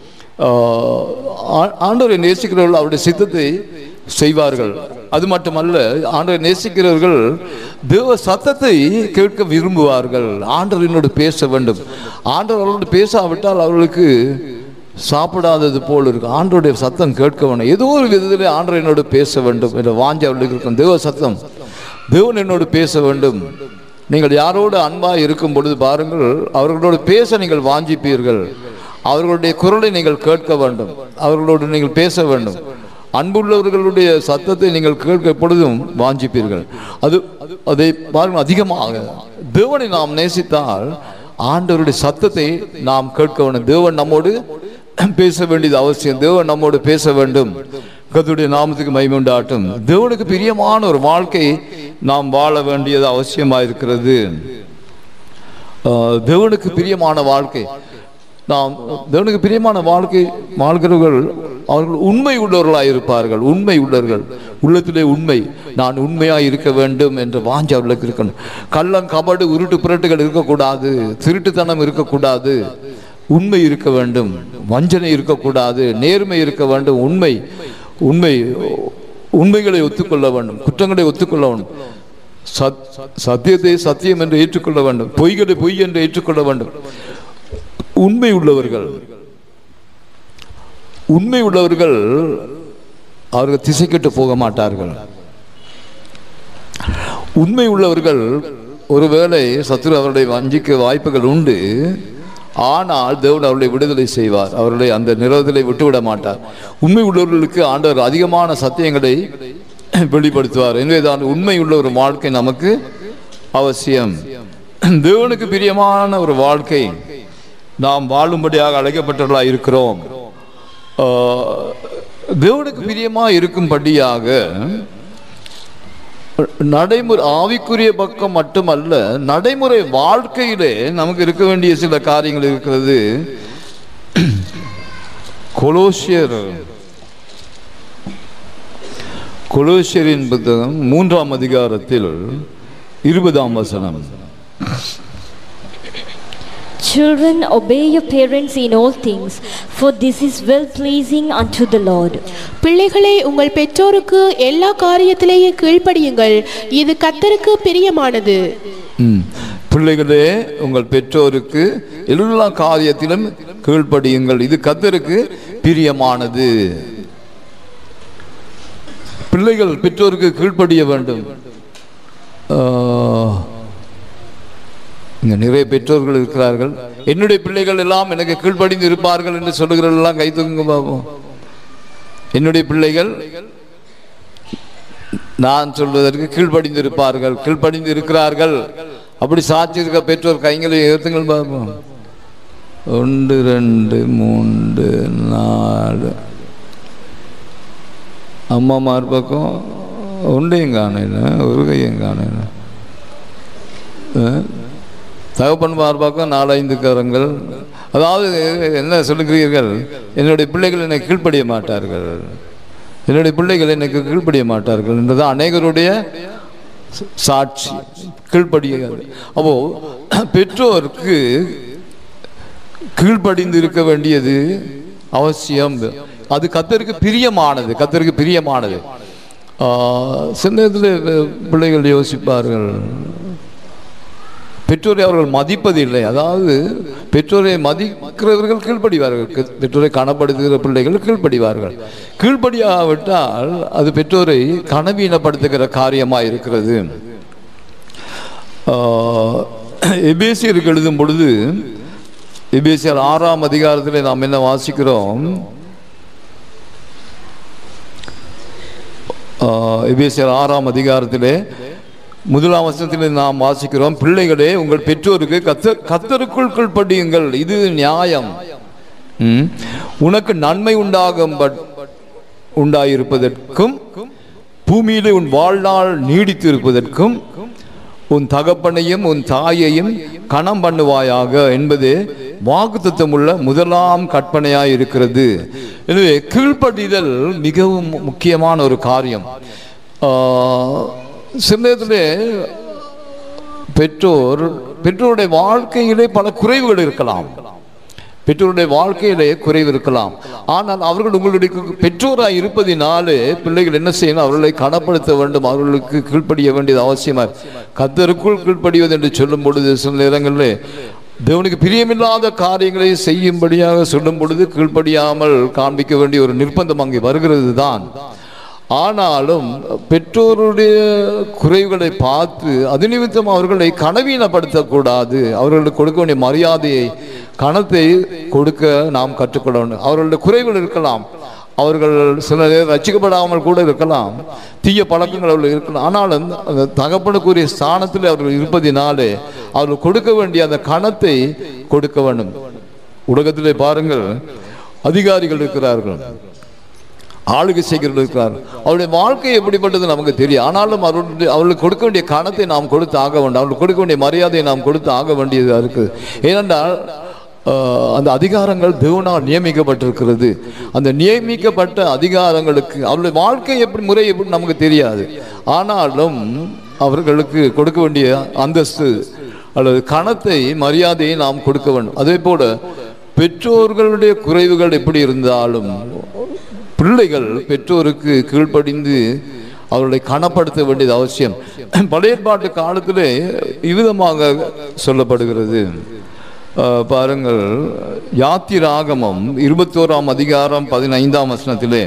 ஆண்டவரை நேசிக்கிறவர்கள் அவருடைய சித்தத்தை செய்வார்கள். அது மட்டுமல்ல, ஆண்டவரை நேசிக்கிறவர்கள் தேவ சத்தத்தை கேட்க விரும்புவார்கள். ஆண்டவரோடு பேச வேண்டும். ஆண்டவர்களோடு பேசாவிட்டால் அவர்களுக்கு சாப்பிடாதது போல் இருக்கும். ஆண்டவருடைய சத்தம் கேட்க வேண்டும். ஏதோ ஒரு விதத்தில் ஆண்டவர் என்னோடு பேச வேண்டும் என்ற வாஞ்சை அவர்களுக்கு இருக்கும். தேவ சத்தம், தேவன் என்னோடு பேச வேண்டும். நீங்கள் யாரோடு அன்பாக இருக்கும் பொழுது பாருங்கள், அவர்களோடு பேச நீங்கள் வாஞ்சிப்பீர்கள். அவர்களுடைய குரலை நீங்கள் கேட்க வேண்டும். அவர்களோடு நீங்கள் பேச வேண்டும். அன்புள்ளவர்களுடைய சத்தத்தை நீங்கள் கேட்க எப்பொழுதும் வாஞ்சிப்பீர்கள். அதை பாருங்கள், அதிகமாக தேவனை நாம் நேசித்தால் ஆண்டவருடைய சத்தத்தை நாம் கேட்க வேண்டும். தேவன் நம்மோடு பேச வேண்டியது அவசியம். தேவன் நம்மோடு பேச வேண்டும். கர்த்தருடைய நாமத்துக்கு மகிமை உண்டாகட்டும். தேவனுக்கு பிரியமான ஒரு வாழ்க்கை நாம் வாழ வேண்டியது அவசியமாயிருக்கிறது. தேவனுக்கு பிரியமான வாழ்க்கை, நாம் தேவனுக்கு பிரியமான வாழ்க்கை வாழ்கிறவர்கள் அவர்கள் உண்மை உள்ளவர்களாக இருப்பார்கள். உண்மை உள்ளவர்கள், உள்ளத்திலே உண்மை, நான் உண்மையாக இருக்க வேண்டும் என்ற வாஞ்சை அவர்களுக்கு இருக்கணும். கள்ளம், கபடு, உருட்டு புரட்டுகள் இருக்கக்கூடாது. திருட்டுத்தனம் இருக்கக்கூடாது. உண்மை இருக்க வேண்டும். வஞ்சனை இருக்கக்கூடாது. நேர்மை இருக்க வேண்டும். உண்மைகளை ஒத்துக்கொள்ள வேண்டும். குற்றங்களை ஒத்துக்கொள்ள வேண்டும். சத்தியத்தை சத்தியம் என்று ஏற்றுக்கொள்ள வேண்டும். பொய்களை பொய் என்று ஏற்றுக்கொள்ள வேண்டும். உண்மை உள்ளவர்கள் அவர்கள் திசைக்கெட்டு போக மாட்டார்கள். உண்மை உள்ளவர்கள் ஒருவேளை சத்துரு அவர்களை வஞ்சிக்க வாய்ப்புகள் உண்டு. ஆனால் தேவன் அவர்களை விடுதலை செய்வார். அவர்களை அந்த நிறுவனத்தை விட்டுவிட மாட்டார். உண்மை உள்ளவர்களுக்கு ஆண்டவர் அதிகமான சத்தியங்களை வெளிப்படுத்துவார். எனவே தான் உண்மை உள்ள ஒரு வாழ்க்கை நமக்கு அவசியம். தேவனுக்கு பிரியமான ஒரு வாழ்க்கை நாம் வாழும்படியாக அழைக்கப்பட்டவர்களாக இருக்கிறோம். தேவனுக்கு பிரியமாக இருக்கும்படியாக நடைமுறை, ஆவிக்குரிய பக்கம் மட்டுமல்ல, நடைமுறை வாழ்க்கையிலே நமக்கு இருக்க வேண்டிய சில காரியங்கள் இருக்கிறது. கொலோசியரின் புத்தகம் 3ஆம் அதிகாரத்தில் 20ஆம் வசனம். Children, obey your parents in all things, for this is well pleasing unto the Lord. பிள்ளைகளே, உங்கள் பெற்றோருக்கு எல்லா காரியத்திலேயும் கீழ்ப்படியுங்கள், இது கர்த்தருக்கு பிரியமானது. பிள்ளைகளே, உங்கள் பெற்றோருக்கு எல்லா காரியத்திலும் கீழ்ப்படியுங்கள், இது கர்த்தருக்கு பிரியமானது. பிள்ளைகள் பெற்றோருக்கு கீழ்ப்படிய வேண்டும். இங்கே நிறைய பெற்றோர்கள் இருக்கிறார்கள். என்னுடைய பிள்ளைகள் எல்லாம் எனக்கு கீழ்ப்படிந்து இருப்பார்கள் என்று சொல்லுகிறவர்களெல்லாம் கை தூக்குங்க பாப்போம். என்னுடைய பிள்ளைகள் நான் சொல்வதற்கு கீழ்ப்படிந்து இருப்பார்கள், கீழ்ப்படிந்து இருக்கிறார்கள். அப்படி சாட்சி இருக்க பெற்றோர் கைங்களை ஏற்றுங்கள் பார்ப்போம். 1 2 3 4 அம்மாமார் பக்கம் ஒன்றையும் காணல, ஒரு கையும் காணல. தகப்பன்மார் பக்கம் 4 5 கரங்கள். அதாவது என்ன சொல்லுகிறீர்கள்? என்னுடைய பிள்ளைகள் என்னை கீழ்ப்படிய மாட்டார்கள், என்னுடைய பிள்ளைகள் எனக்கு கீழ்ப்படிய மாட்டார்கள் என்றுதான் அநேகருடைய சாட்சி. கீழ்ப்படிய அப்போ பெற்றோருக்கு கீழ்ப்படிந்து இருக்க வேண்டியது அவசியம். அது கர்த்தருக்கு பிரியமானது, கர்த்தருக்கு பிரியமானது. சில நேரத்தில் பிள்ளைகள் யோசிப்பார்கள், பெற்றோரை அவர்கள் மதிப்பதில்லை. அதாவது பெற்றோரை மதிக்கிறவர்கள் கீழ்ப்படிவார்கள், பெற்றோரை கனப்படுத்துகிற பிள்ளைகள் கீழ்ப்படிவார்கள். கீழ்ப்படியாவிட்டால் அது பெற்றோரை கனவீனப்படுத்துகிற காரியமாக இருக்கிறது. எபேசியருக்கு எழுதும் பொழுது எபேசியர் 6ஆம் அதிகாரத்தில் நாம் என்ன வாசிக்கிறோம்? எபேசியர் 6ஆம் அதிகாரத்திலே 1ஆம் வசனத்தில் நாம் வாசிக்கிறோம், பிள்ளைகளே உங்கள் பெற்றோருக்கு கர்த்தருக்குள் கீழ்ப்படியுங்கள், இது நியாயம். உனக்கு நன்மை உண்டாயிருப்பதற்கும் பூமியிலே உன் வாழ்நாள் நீடித்து இருப்பதற்கும் உன் தகப்பனையும் உன் தாயையும் கணம் பண்ணுவாயாக என்பது வாக்குத்தத்தம் உள்ள 1ஆம் கற்பனையாய் இருக்கிறது. எனவே கீழ்ப்படிதல் மிகவும் முக்கியமான ஒரு காரியம். சில நேரத்தில் பெற்றோருடைய வாழ்க்கையிலே பல குறைவுகள் இருக்கலாம், பெற்றோருடைய வாழ்க்கையிலே குறைவு இருக்கலாம். ஆனால் அவர்கள் உங்களுடைய பெற்றோராக இருப்பதினாலே பிள்ளைகள் என்ன செய்யணும்? அவர்களை கனப்படுத்த வேண்டும், அவர்களுக்கு கீழ்ப்படிய வேண்டியது அவசியமாக. கர்த்தருக்குள் கீழ்ப்படிவது என்று சொல்லும் பொழுது சில நேரங்களில் தேவனுக்கு பிரியமில்லாத காரியங்களை செய்யும்படியாக சொல்லும் பொழுது கீழ்ப்படியாமல் காண்பிக்க வேண்டிய ஒரு நிர்பந்தம் அங்கே வருகிறது தான். ஆனாலும் பெற்றோருடைய குறைவுகளை பார்த்து அது நிமித்தம் அவர்களை கனவீனப்படுத்தக்கூடாது. அவர்களுக்கு கொடுக்க வேண்டிய மரியாதையை, கணத்தை கொடுக்க நாம் கற்றுக்கொள்ள வேண்டும். அவர்களுடைய குறைவுகள் இருக்கலாம், அவர்கள் சில நேரம் ரட்சிக்கப்படாமல் கூட இருக்கலாம், தீய பழக்கங்கள் அவர்கள் இருக்கலாம். ஆனாலும் அந்த தகப்பனுக்குரிய ஸ்தானத்தில் அவர்கள் இருப்பதினாலே அவர்கள் கொடுக்க வேண்டிய அந்த கணத்தை கொடுக்க வேண்டும். உலகத்திலே பாருங்கள், அதிகாரிகள் இருக்கிறார்கள், ஆளுகை செய்கிறவர்கள் இருக்கிறார்கள். அவருடைய வாழ்க்கை எப்படிப்பட்டது நமக்கு தெரியும். ஆனாலும் அவர்களுக்கு கொடுக்க வேண்டிய கணத்தை நாம் கொடுத்து ஆக வேண்டும், அவர்களுக்கு கொடுக்க வேண்டிய மரியாதையை நாம் கொடுத்து ஆக வேண்டியதாக இருக்குது. ஏனென்றால் அந்த அதிகாரங்கள் தேவனால் நியமிக்கப்பட்டிருக்கிறது. அந்த நியமிக்கப்பட்ட அதிகாரங்களுக்கு அவருடைய வாழ்க்கை முறை எப்படி நமக்கு தெரியாது. ஆனாலும் அவர்களுக்கு கொடுக்க வேண்டிய அந்தஸ்து அல்லது கணத்தை, மரியாதையை நாம் கொடுக்க வேண்டும். அதே போல பெற்றோர்களுடைய குறைவுகள் எப்படி இருந்தாலும் பிள்ளைகள் பெற்றோருக்கு கீழ்ப்படிந்து அவர்களை கனப்படுத்த வேண்டியது அவசியம். பழைய ஏற்பாட்டு காலத்திலே இவ்விதமாக சொல்லப்படுகிறது. பாருங்கள், யாத்திராகமம் 21ஆம் அதிகாரம் 15ஆம் வசனத்திலே,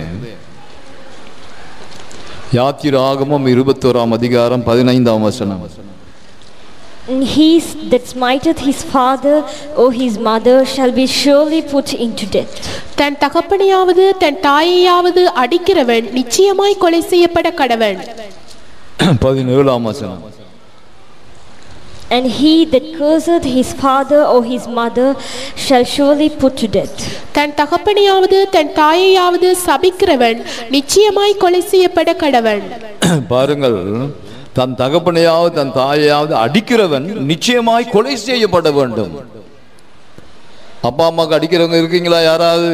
யாத்திராகமம் 21ஆம் அதிகாரம் 15ஆம் வசனம், He that smiteth his father or his mother shall be surely put into death. தன் தகப்பனையாவது தன் தாயையாவது அடிக்கிறவன் நிச்சயமாய் கொலை செய்யப்பட கடவன். 17ஆம் வசனம், And he that curseth his father or his mother shall surely put to death. தன் தகப்பனையாவது தன் தாயையாவது சபிக்கிறவன் நிச்சயமாய் கொலை செய்யப்பட கடவன். பாருங்கள், தன் தகப்பனையாவது தன் தாயையாவது அடிக்கிறவன் நிச்சயமாய் கொலை செய்யப்பட வேண்டும். அப்பா அம்மாவுக்கு அடிக்கிறவங்க இருக்கீங்களா? யாராவது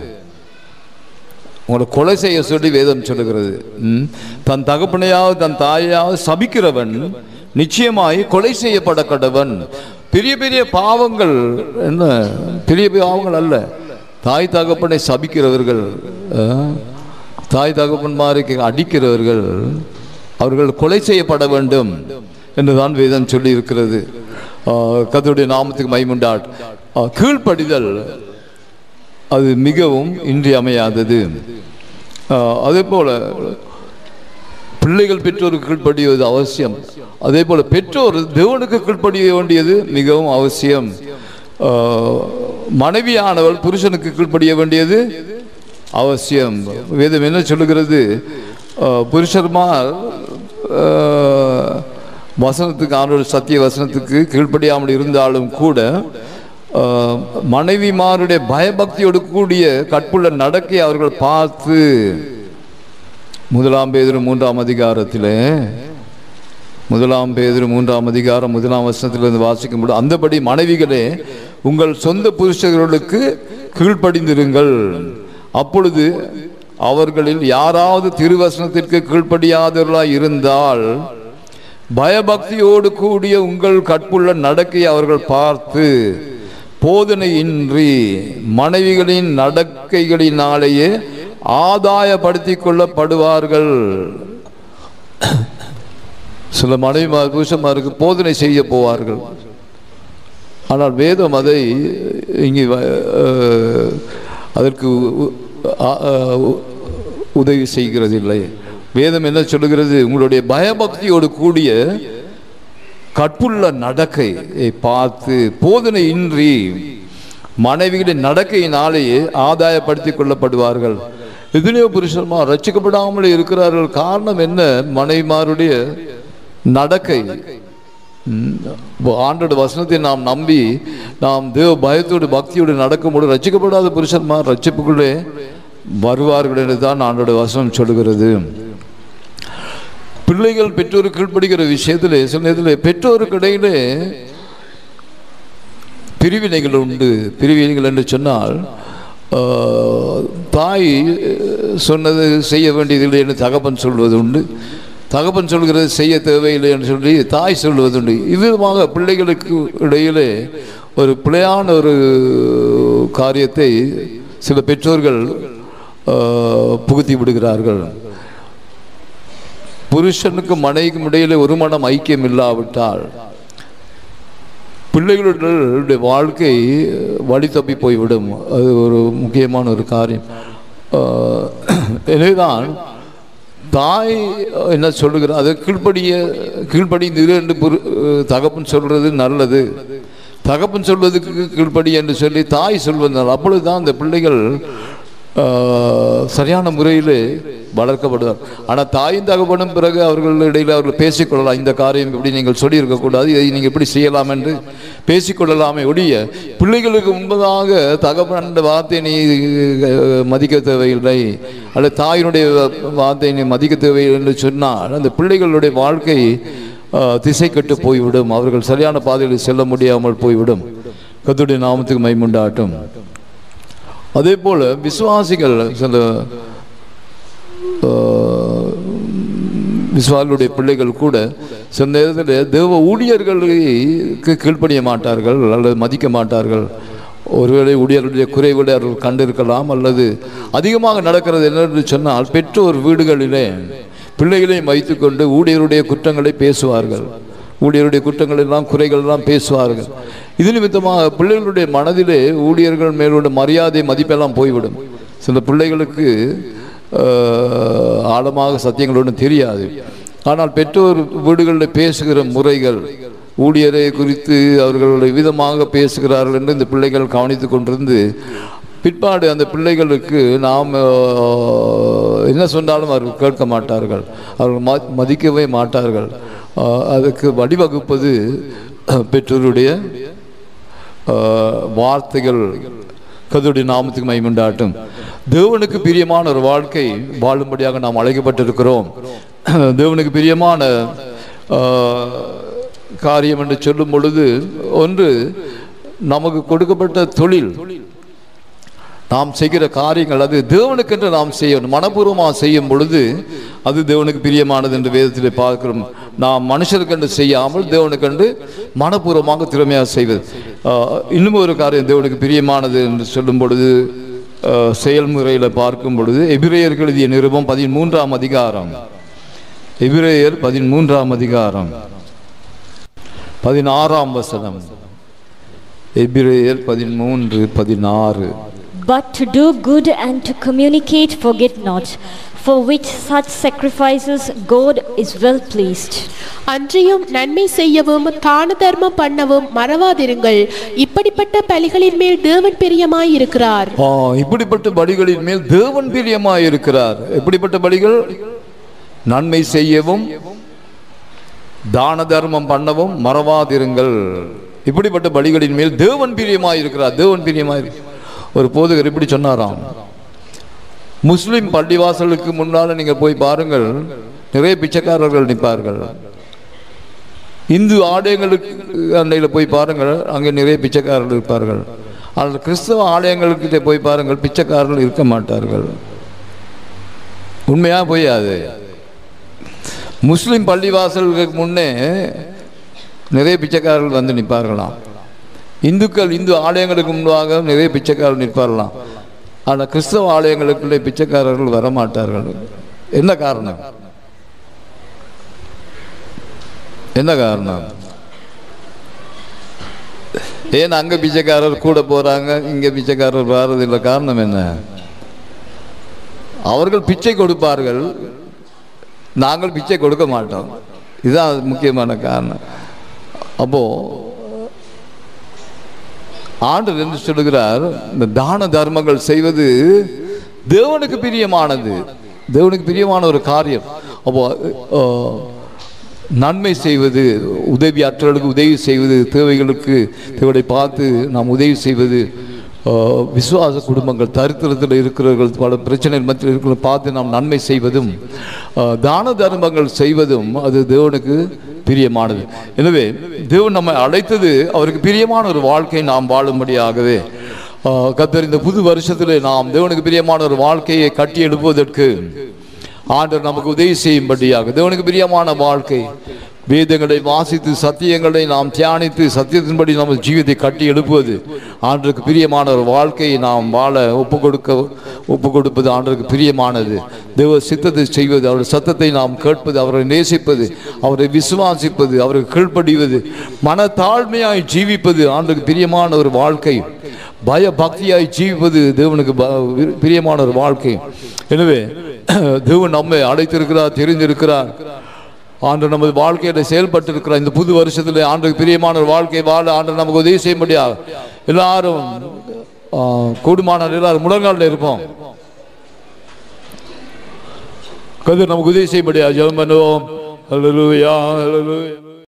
உங்களை கொலை செய்ய சொல்லி வேதம் சொல்லுகிறது. தன் தகப்பனையாவது தன் தாயையாவது சபிக்கிறவன் நிச்சயமாய் கொலை செய்யப்பட கடவன். பெரிய பெரிய பாவங்கள் என்ன, பெரிய பாவங்கள் அல்ல. தாய் தகப்பனை சபிக்கிறவர்கள், தாய் தகப்பன்மாருக்கு அடிக்கிறவர்கள், அவர்கள் கொலை செய்யப்பட வேண்டும் என்றுதான் வேதம் சொல்லி இருக்கிறது. கர்த்தருடைய நாமத்துக்கு மகிமை. கீழ்ப்படிதல் அது மிகவும் இன்றியமையாதது. அதே போல பிள்ளைகள் பெற்றோருக்கு கீழ்ப்படிவது அவசியம். அதே போல பெற்றோர் தேவனுக்கு கீழ்ப்படிய வேண்டியது மிகவும் அவசியம். மனைவியானவள் புருஷனுக்கு கீழ்ப்படிய வேண்டியது அவசியம். வேதம் என்ன சொல்லுகிறது? புருஷர்மார் வசனத்துக்கு, ஆண்டவருடைய சத்திய வசனத்துக்கு கீழ்ப்படியாமல் இருந்தாலும் கூட மனைவிமாருடைய பயபக்தியோடு கூடிய கற்புள்ள நடக்கை அவர்கள் பார்த்து, 1 பேதுரு 3ஆம் அதிகாரத்திலே, 1 பேதுரு 3ஆம் அதிகாரம் 1ஆம் வசனத்திலிருந்து வாசிக்கும்போது, அந்தபடி மனைவிகளே உங்கள் சொந்த புருஷர்களுக்கு கீழ்ப்படிந்திருங்கள், அப்பொழுது அவர்களில் யாராவது திருவசனத்திற்கு கீழ்ப்படியாதவர்களாய் இருந்தால் பயபக்தியோடு கூடிய உங்கள் கற்புள்ள நடக்கை அவர்கள் பார்த்து போதனையின்றி மனைவிகளின் நடக்கைகளினாலேயே ஆதாயப்படுத்திக் கொள்ளப்படுவார்கள். சில மனைவிமார் புருஷன்மாருக்கு போதனை செய்ய போவார்கள். ஆனால் வேதம் அதை இங்கே அதற்கு உதவி செய்கிறதில்லை. வேதம் என்ன சொல்லுகிறது? உங்களுடைய பயபக்தியோடு கூடிய கற்புள்ள நடக்கையை பார்த்து போதனை இன்றி மனைவிகளின் நடக்கையினாலேயே ஆதாயப்படுத்திக் கொள்ளப்படுவார்கள். எத்தனையோ புருஷன்மார் ரட்சிக்கப்படாமல் இருக்கிறார்கள். காரணம் என்ன? மனைவிமாருடைய நடக்கை. ஆண்டோட வசனத்தை நாம் நம்பி நாம் தேவ பயத்தோடு பக்தியோடு நடக்கும்போது ரட்சிக்கப்படாத புருஷன்மார் ரட்சிப்புக்குள்ளே வருவார்கள் என்று தான் ஆண்டோட வசனம் சொல்லுகிறது. பிள்ளைகள் பெற்றோருக்கு கீழ்ப்படுகிற விஷயத்திலே சில நேரத்தில் பெற்றோருக்கு இடையிலே பிரிவினைகள் உண்டு. பிரிவினைகள் என்று சொன்னால், தாய் சொன்னது செய்ய வேண்டியதில்லை என்று தகப்பன் சொல்வது உண்டு. தகப்பன் சொல்கிறது செய்ய தேவையில்லை என்று சொல்லி தாய் சொல்வதுண்டு. இவ்விதமாக பிள்ளைகளுக்கு இடையிலே ஒரு பிழையான ஒரு காரியத்தை சில பெற்றோர்கள் புகுத்தி விடுகிறார்கள். புருஷனுக்கும் மனைவிக்கும் இடையிலே ஒரு மனம் ஐக்கியம் இல்லாவிட்டால் பிள்ளைகளுடைய வாழ்க்கை வழி தப்பி போய்விடும். அது ஒரு முக்கியமான ஒரு காரியம். எனவேதான் தாய் என்ன சொல்லுகிறார், அதை கீழ்ப்படிந்து என்று தகப்பன் சொல்றது நல்லது, தகப்பன் சொல்வதுக்கு கீழ்ப்படி என்று சொல்லி தாய் சொல்வதால் அப்பொழுதுதான் அந்த பிள்ளைகள் சரியான முறையில் வளர்க்கப்படுவார். ஆனால் தாயும் தகப்பனும் பிறகு அவர்களிடையில் அவர்கள் பேசிக்கொள்ளலாம். இந்த காரியம் இப்படி நீங்கள் சொல்லியிருக்கக்கூடாது, இதை நீங்கள் எப்படி செய்யலாம் என்று பேசிக்கொள்ளலாமே ஒழிய பிள்ளைகளுக்கு முன்பதாக தகப்பன் வார்த்தையை நீ மதிக்க தேவையில்லை அல்லது தாயினுடைய வார்த்தையை நீ மதிக்க தேவையில்லை என்று சொன்னால் அந்த பிள்ளைகளுடைய வாழ்க்கை திசை கட்டு போய்விடும். அவர்கள் சரியான பாதையில் செல்ல முடியாமல் போய்விடும். கர்த்தருடைய நாமத்துக்கு மகிமை உண்டாகட்டும். அதே போல விசுவாசிகள் சில விசுவாசிகளுடைய பிள்ளைகள் கூட சில நேரத்தில் தேவ ஊழியர்களுக்கு கீழ்ப்படிய மாட்டார்கள் அல்லது மதிக்க மாட்டார்கள். ஒருவேளை ஊழியர்களுடைய குறைகளை அவர்கள் கண்டிருக்கலாம். அல்லது அதிகமாக நடக்கிறது என்னென்று சொன்னால் பெற்றோர் வீடுகளிலே பிள்ளைகளை வைத்துக்கொண்டு ஊழியருடைய குற்றங்களை பேசுவார்கள், ஊழியருடைய குற்றங்கள் எல்லாம் குறைகள் எல்லாம் பேசுவார்கள். இது நிமித்தமாக பிள்ளைகளுடைய மனதிலே ஊழியர்கள் மேலுள்ள மரியாதை மதிப்பெல்லாம் போய்விடும். சில பிள்ளைகளுக்கு ஆழமாக சத்தியங்களோடு தெரியாது. ஆனால் பெற்றோர் வீடுகளில் பேசுகிற முறைகள், ஊழியரை குறித்து அவர்களுடைய விதமாக பேசுகிறார்கள் என்று இந்த பிள்ளைகள் கவனித்து கொண்டிருந்து பிற்பாடு அந்த பிள்ளைகளுக்கு நாம் என்ன சொன்னாலும் அவர்கள் கேட்க மாட்டார்கள், அவர்கள் மதிக்கவே மாட்டார்கள். அதுக்கு வழிவகுப்பது பெற்றோருடைய வார்த்தைகள். கர்த்தருடைய நாமத்துக்கு மகிமை உண்டாகட்டும். தேவனுக்கு பிரியமான ஒரு வாழ்க்கை வாழும்படியாக நாம் அழைக்கப்பட்டிருக்கிறோம். தேவனுக்கு பிரியமான காரியம் என்று சொல்லும் பொழுது ஒன்று நமக்கு கொடுக்கப்பட்ட தொழில், நாம் செய்கிற காரியங்கள் அது தேவனுக்கென்று நாம் செய்யணும். மனப்பூர்வமாக செய்யும் பொழுது அது தேவனுக்கு பிரியமானது என்று வேதத்தில் பார்க்கிறோம். நாம் மனுஷருக்கென்று செய்யாமல் தேவனுக்கென்று மனப்பூர்வமாக திறமையாக செய்வது. இன்னும் ஒரு காரியம் தேவனுக்கு பிரியமானது என்று சொல்லும் பொழுது செயல்முறையில் பார்க்கும் பொழுது எபிரேயர் எழுதிய நிருபம் 13ஆம் அதிகாரம், எபிரேயர் 13ஆம் அதிகாரம் 16ஆம் வசனம், எபிரேயர் 13:16. But to do good and to communicate forget not, for which such sacrifices God is well pleased. அன்றியும் நன்மை செய்யவும் தான தர்மம் பண்ணவும் மறவாதிருங்கள், இப்படிப்பட்ட பலிகளின் மேல் தேவன் பிரியமாயிருக்கிறார். இப்படிப்பட்ட பலிகளின் மேல் தேவன் பிரியமாயிருக்கிறார். எப்படிப்பட்ட பலிகள்? நன்மை செய்யவும் தான தர்மம் பண்ணவும் மறவாதிருங்கள். இப்படிப்பட்ட பலிகளின் மேல் தேவன் பிரியமாயிருக்கிறார். தேவன் பிரியமாயிருக்கிறார். ஒரு போதகர் இப்படி சொன்னாராம், முஸ்லிம் பள்ளிவாசலுக்கு முன்னால நீங்க போய் பாருங்கள், நிறைய பிச்சைக்காரர்கள் நிற்பார்கள். இந்து ஆலயங்களுக்கு அண்டையில் போய் பாருங்கள், அங்கே நிறைய பிச்சைக்காரர்கள் இருப்பார்கள். ஆனால் கிறிஸ்தவ ஆலயங்களுக்கு போய் பாருங்கள், பிச்சைக்காரர்கள் இருக்க மாட்டார்கள். உண்மையா போய் அது முஸ்லிம் பள்ளிவாசலுக்கு முன்னே நிறைய பிச்சைக்காரர்கள் வந்து நிற்பார்களாம். இந்து ஆலயங்களுக்கு முன்பாக நிறைய பிச்சைக்காரர்கள் நிற்பார்களாம். ஆனால் கிறிஸ்தவ ஆலயங்களுக்குள்ளே பிச்சைக்காரர்கள் வரமாட்டார்கள். என்ன காரணம்? என்ன காரணம்? ஏன் அங்க பிச்சைக்காரர் கூட போறாங்க, இங்க பிச்சைக்காரர் வர்றதில்லை? காரணம் என்ன? அவர்கள் பிச்சை கொடுப்பார்கள், நாங்கள் பிச்சை கொடுக்க மாட்டோம். இதுதான் முக்கியமான காரணம். அப்போ ஆண்டவர் என்று சொல்லுகிறார், இந்த தான தர்மங்கள் செய்வது தேவனுக்கு பிரியமானது, தேவனுக்கு பிரியமான ஒரு காரியம். அப்போ நன்மை செய்வது, உதவி அற்றவர்களுக்கு உதவி செய்வது, தேவைகளுக்கு தேவையை பார்த்து நாம் உதவி செய்வது, விசுவாச குடும்பங்கள் தரித்திரத்தில் இருக்கிறவர்கள் பல பிரச்சனை மத்தியில் இருக்கிற பார்த்து நாம் நன்மை செய்வதும் தான தர்மங்கள் செய்வதும் அது தேவனுக்கு பிரியமானது. எனவே தேவன் நம்மை அழைத்தது அவருக்கு பிரியமான ஒரு வாழ்க்கை நாம் வாழும்படியாகவே. கர்த்தர் இந்த புது வருஷத்திலே நாம் தேவனுக்கு பிரியமான ஒரு வாழ்க்கையை கட்டி எழுப்புவதற்கு ஆண்டவர் நமக்கு உதவி செய்யும்படியாக தேவனுக்கு பிரியமான வாழ்க்கை, வேதங்களை வாசித்து சத்தியங்களை நாம் தியானித்து சத்தியத்தின்படி நம்ம ஜீவித்தை கட்டி எழுப்புவது, ஆண்டவருக்கு பிரியமான ஒரு வாழ்க்கையை நாம் வாழ ஒப்பு கொடுப்பது ஆண்டவருக்கு பிரியமானது. தேவ சித்தத்தை செய்வது, அவருடைய சத்தத்தை நாம் கேட்பது, அவரை நேசிப்பது, அவரை விசுவாசிப்பது, அவருக்கு கீழ்ப்படிவது, மனத்தாழ்மையாய் ஜீவிப்பது ஆண்டவருக்கு பிரியமான ஒரு வாழ்க்கை. பய பக்தியாய் ஜீவிப்பது தேவனுக்கு பிரியமான ஒரு வாழ்க்கை. எனவே தேவன் நம்மை அழைத்திருக்கிறார், தெரிந்திருக்கிறார். ஆண்டு நமது வாழ்க்கையில செயல்பட்டு இருக்கிற இந்த புது வருஷத்துல ஆண்டுக்கு பிரியமான ஒரு வாழ்க்கை வாழ ஆண்டு நமக்கு உதவி செய்ய முடியாது. எல்லாரும் கூடுமான எல்லாரும் முழங்காலில் இருப்போம். கதிர் நமக்கு உதவி செய்ய முடியாது. ஜெபம் பண்ணுவோம். ஹல்லேலூயா, ஹல்லேலூயா.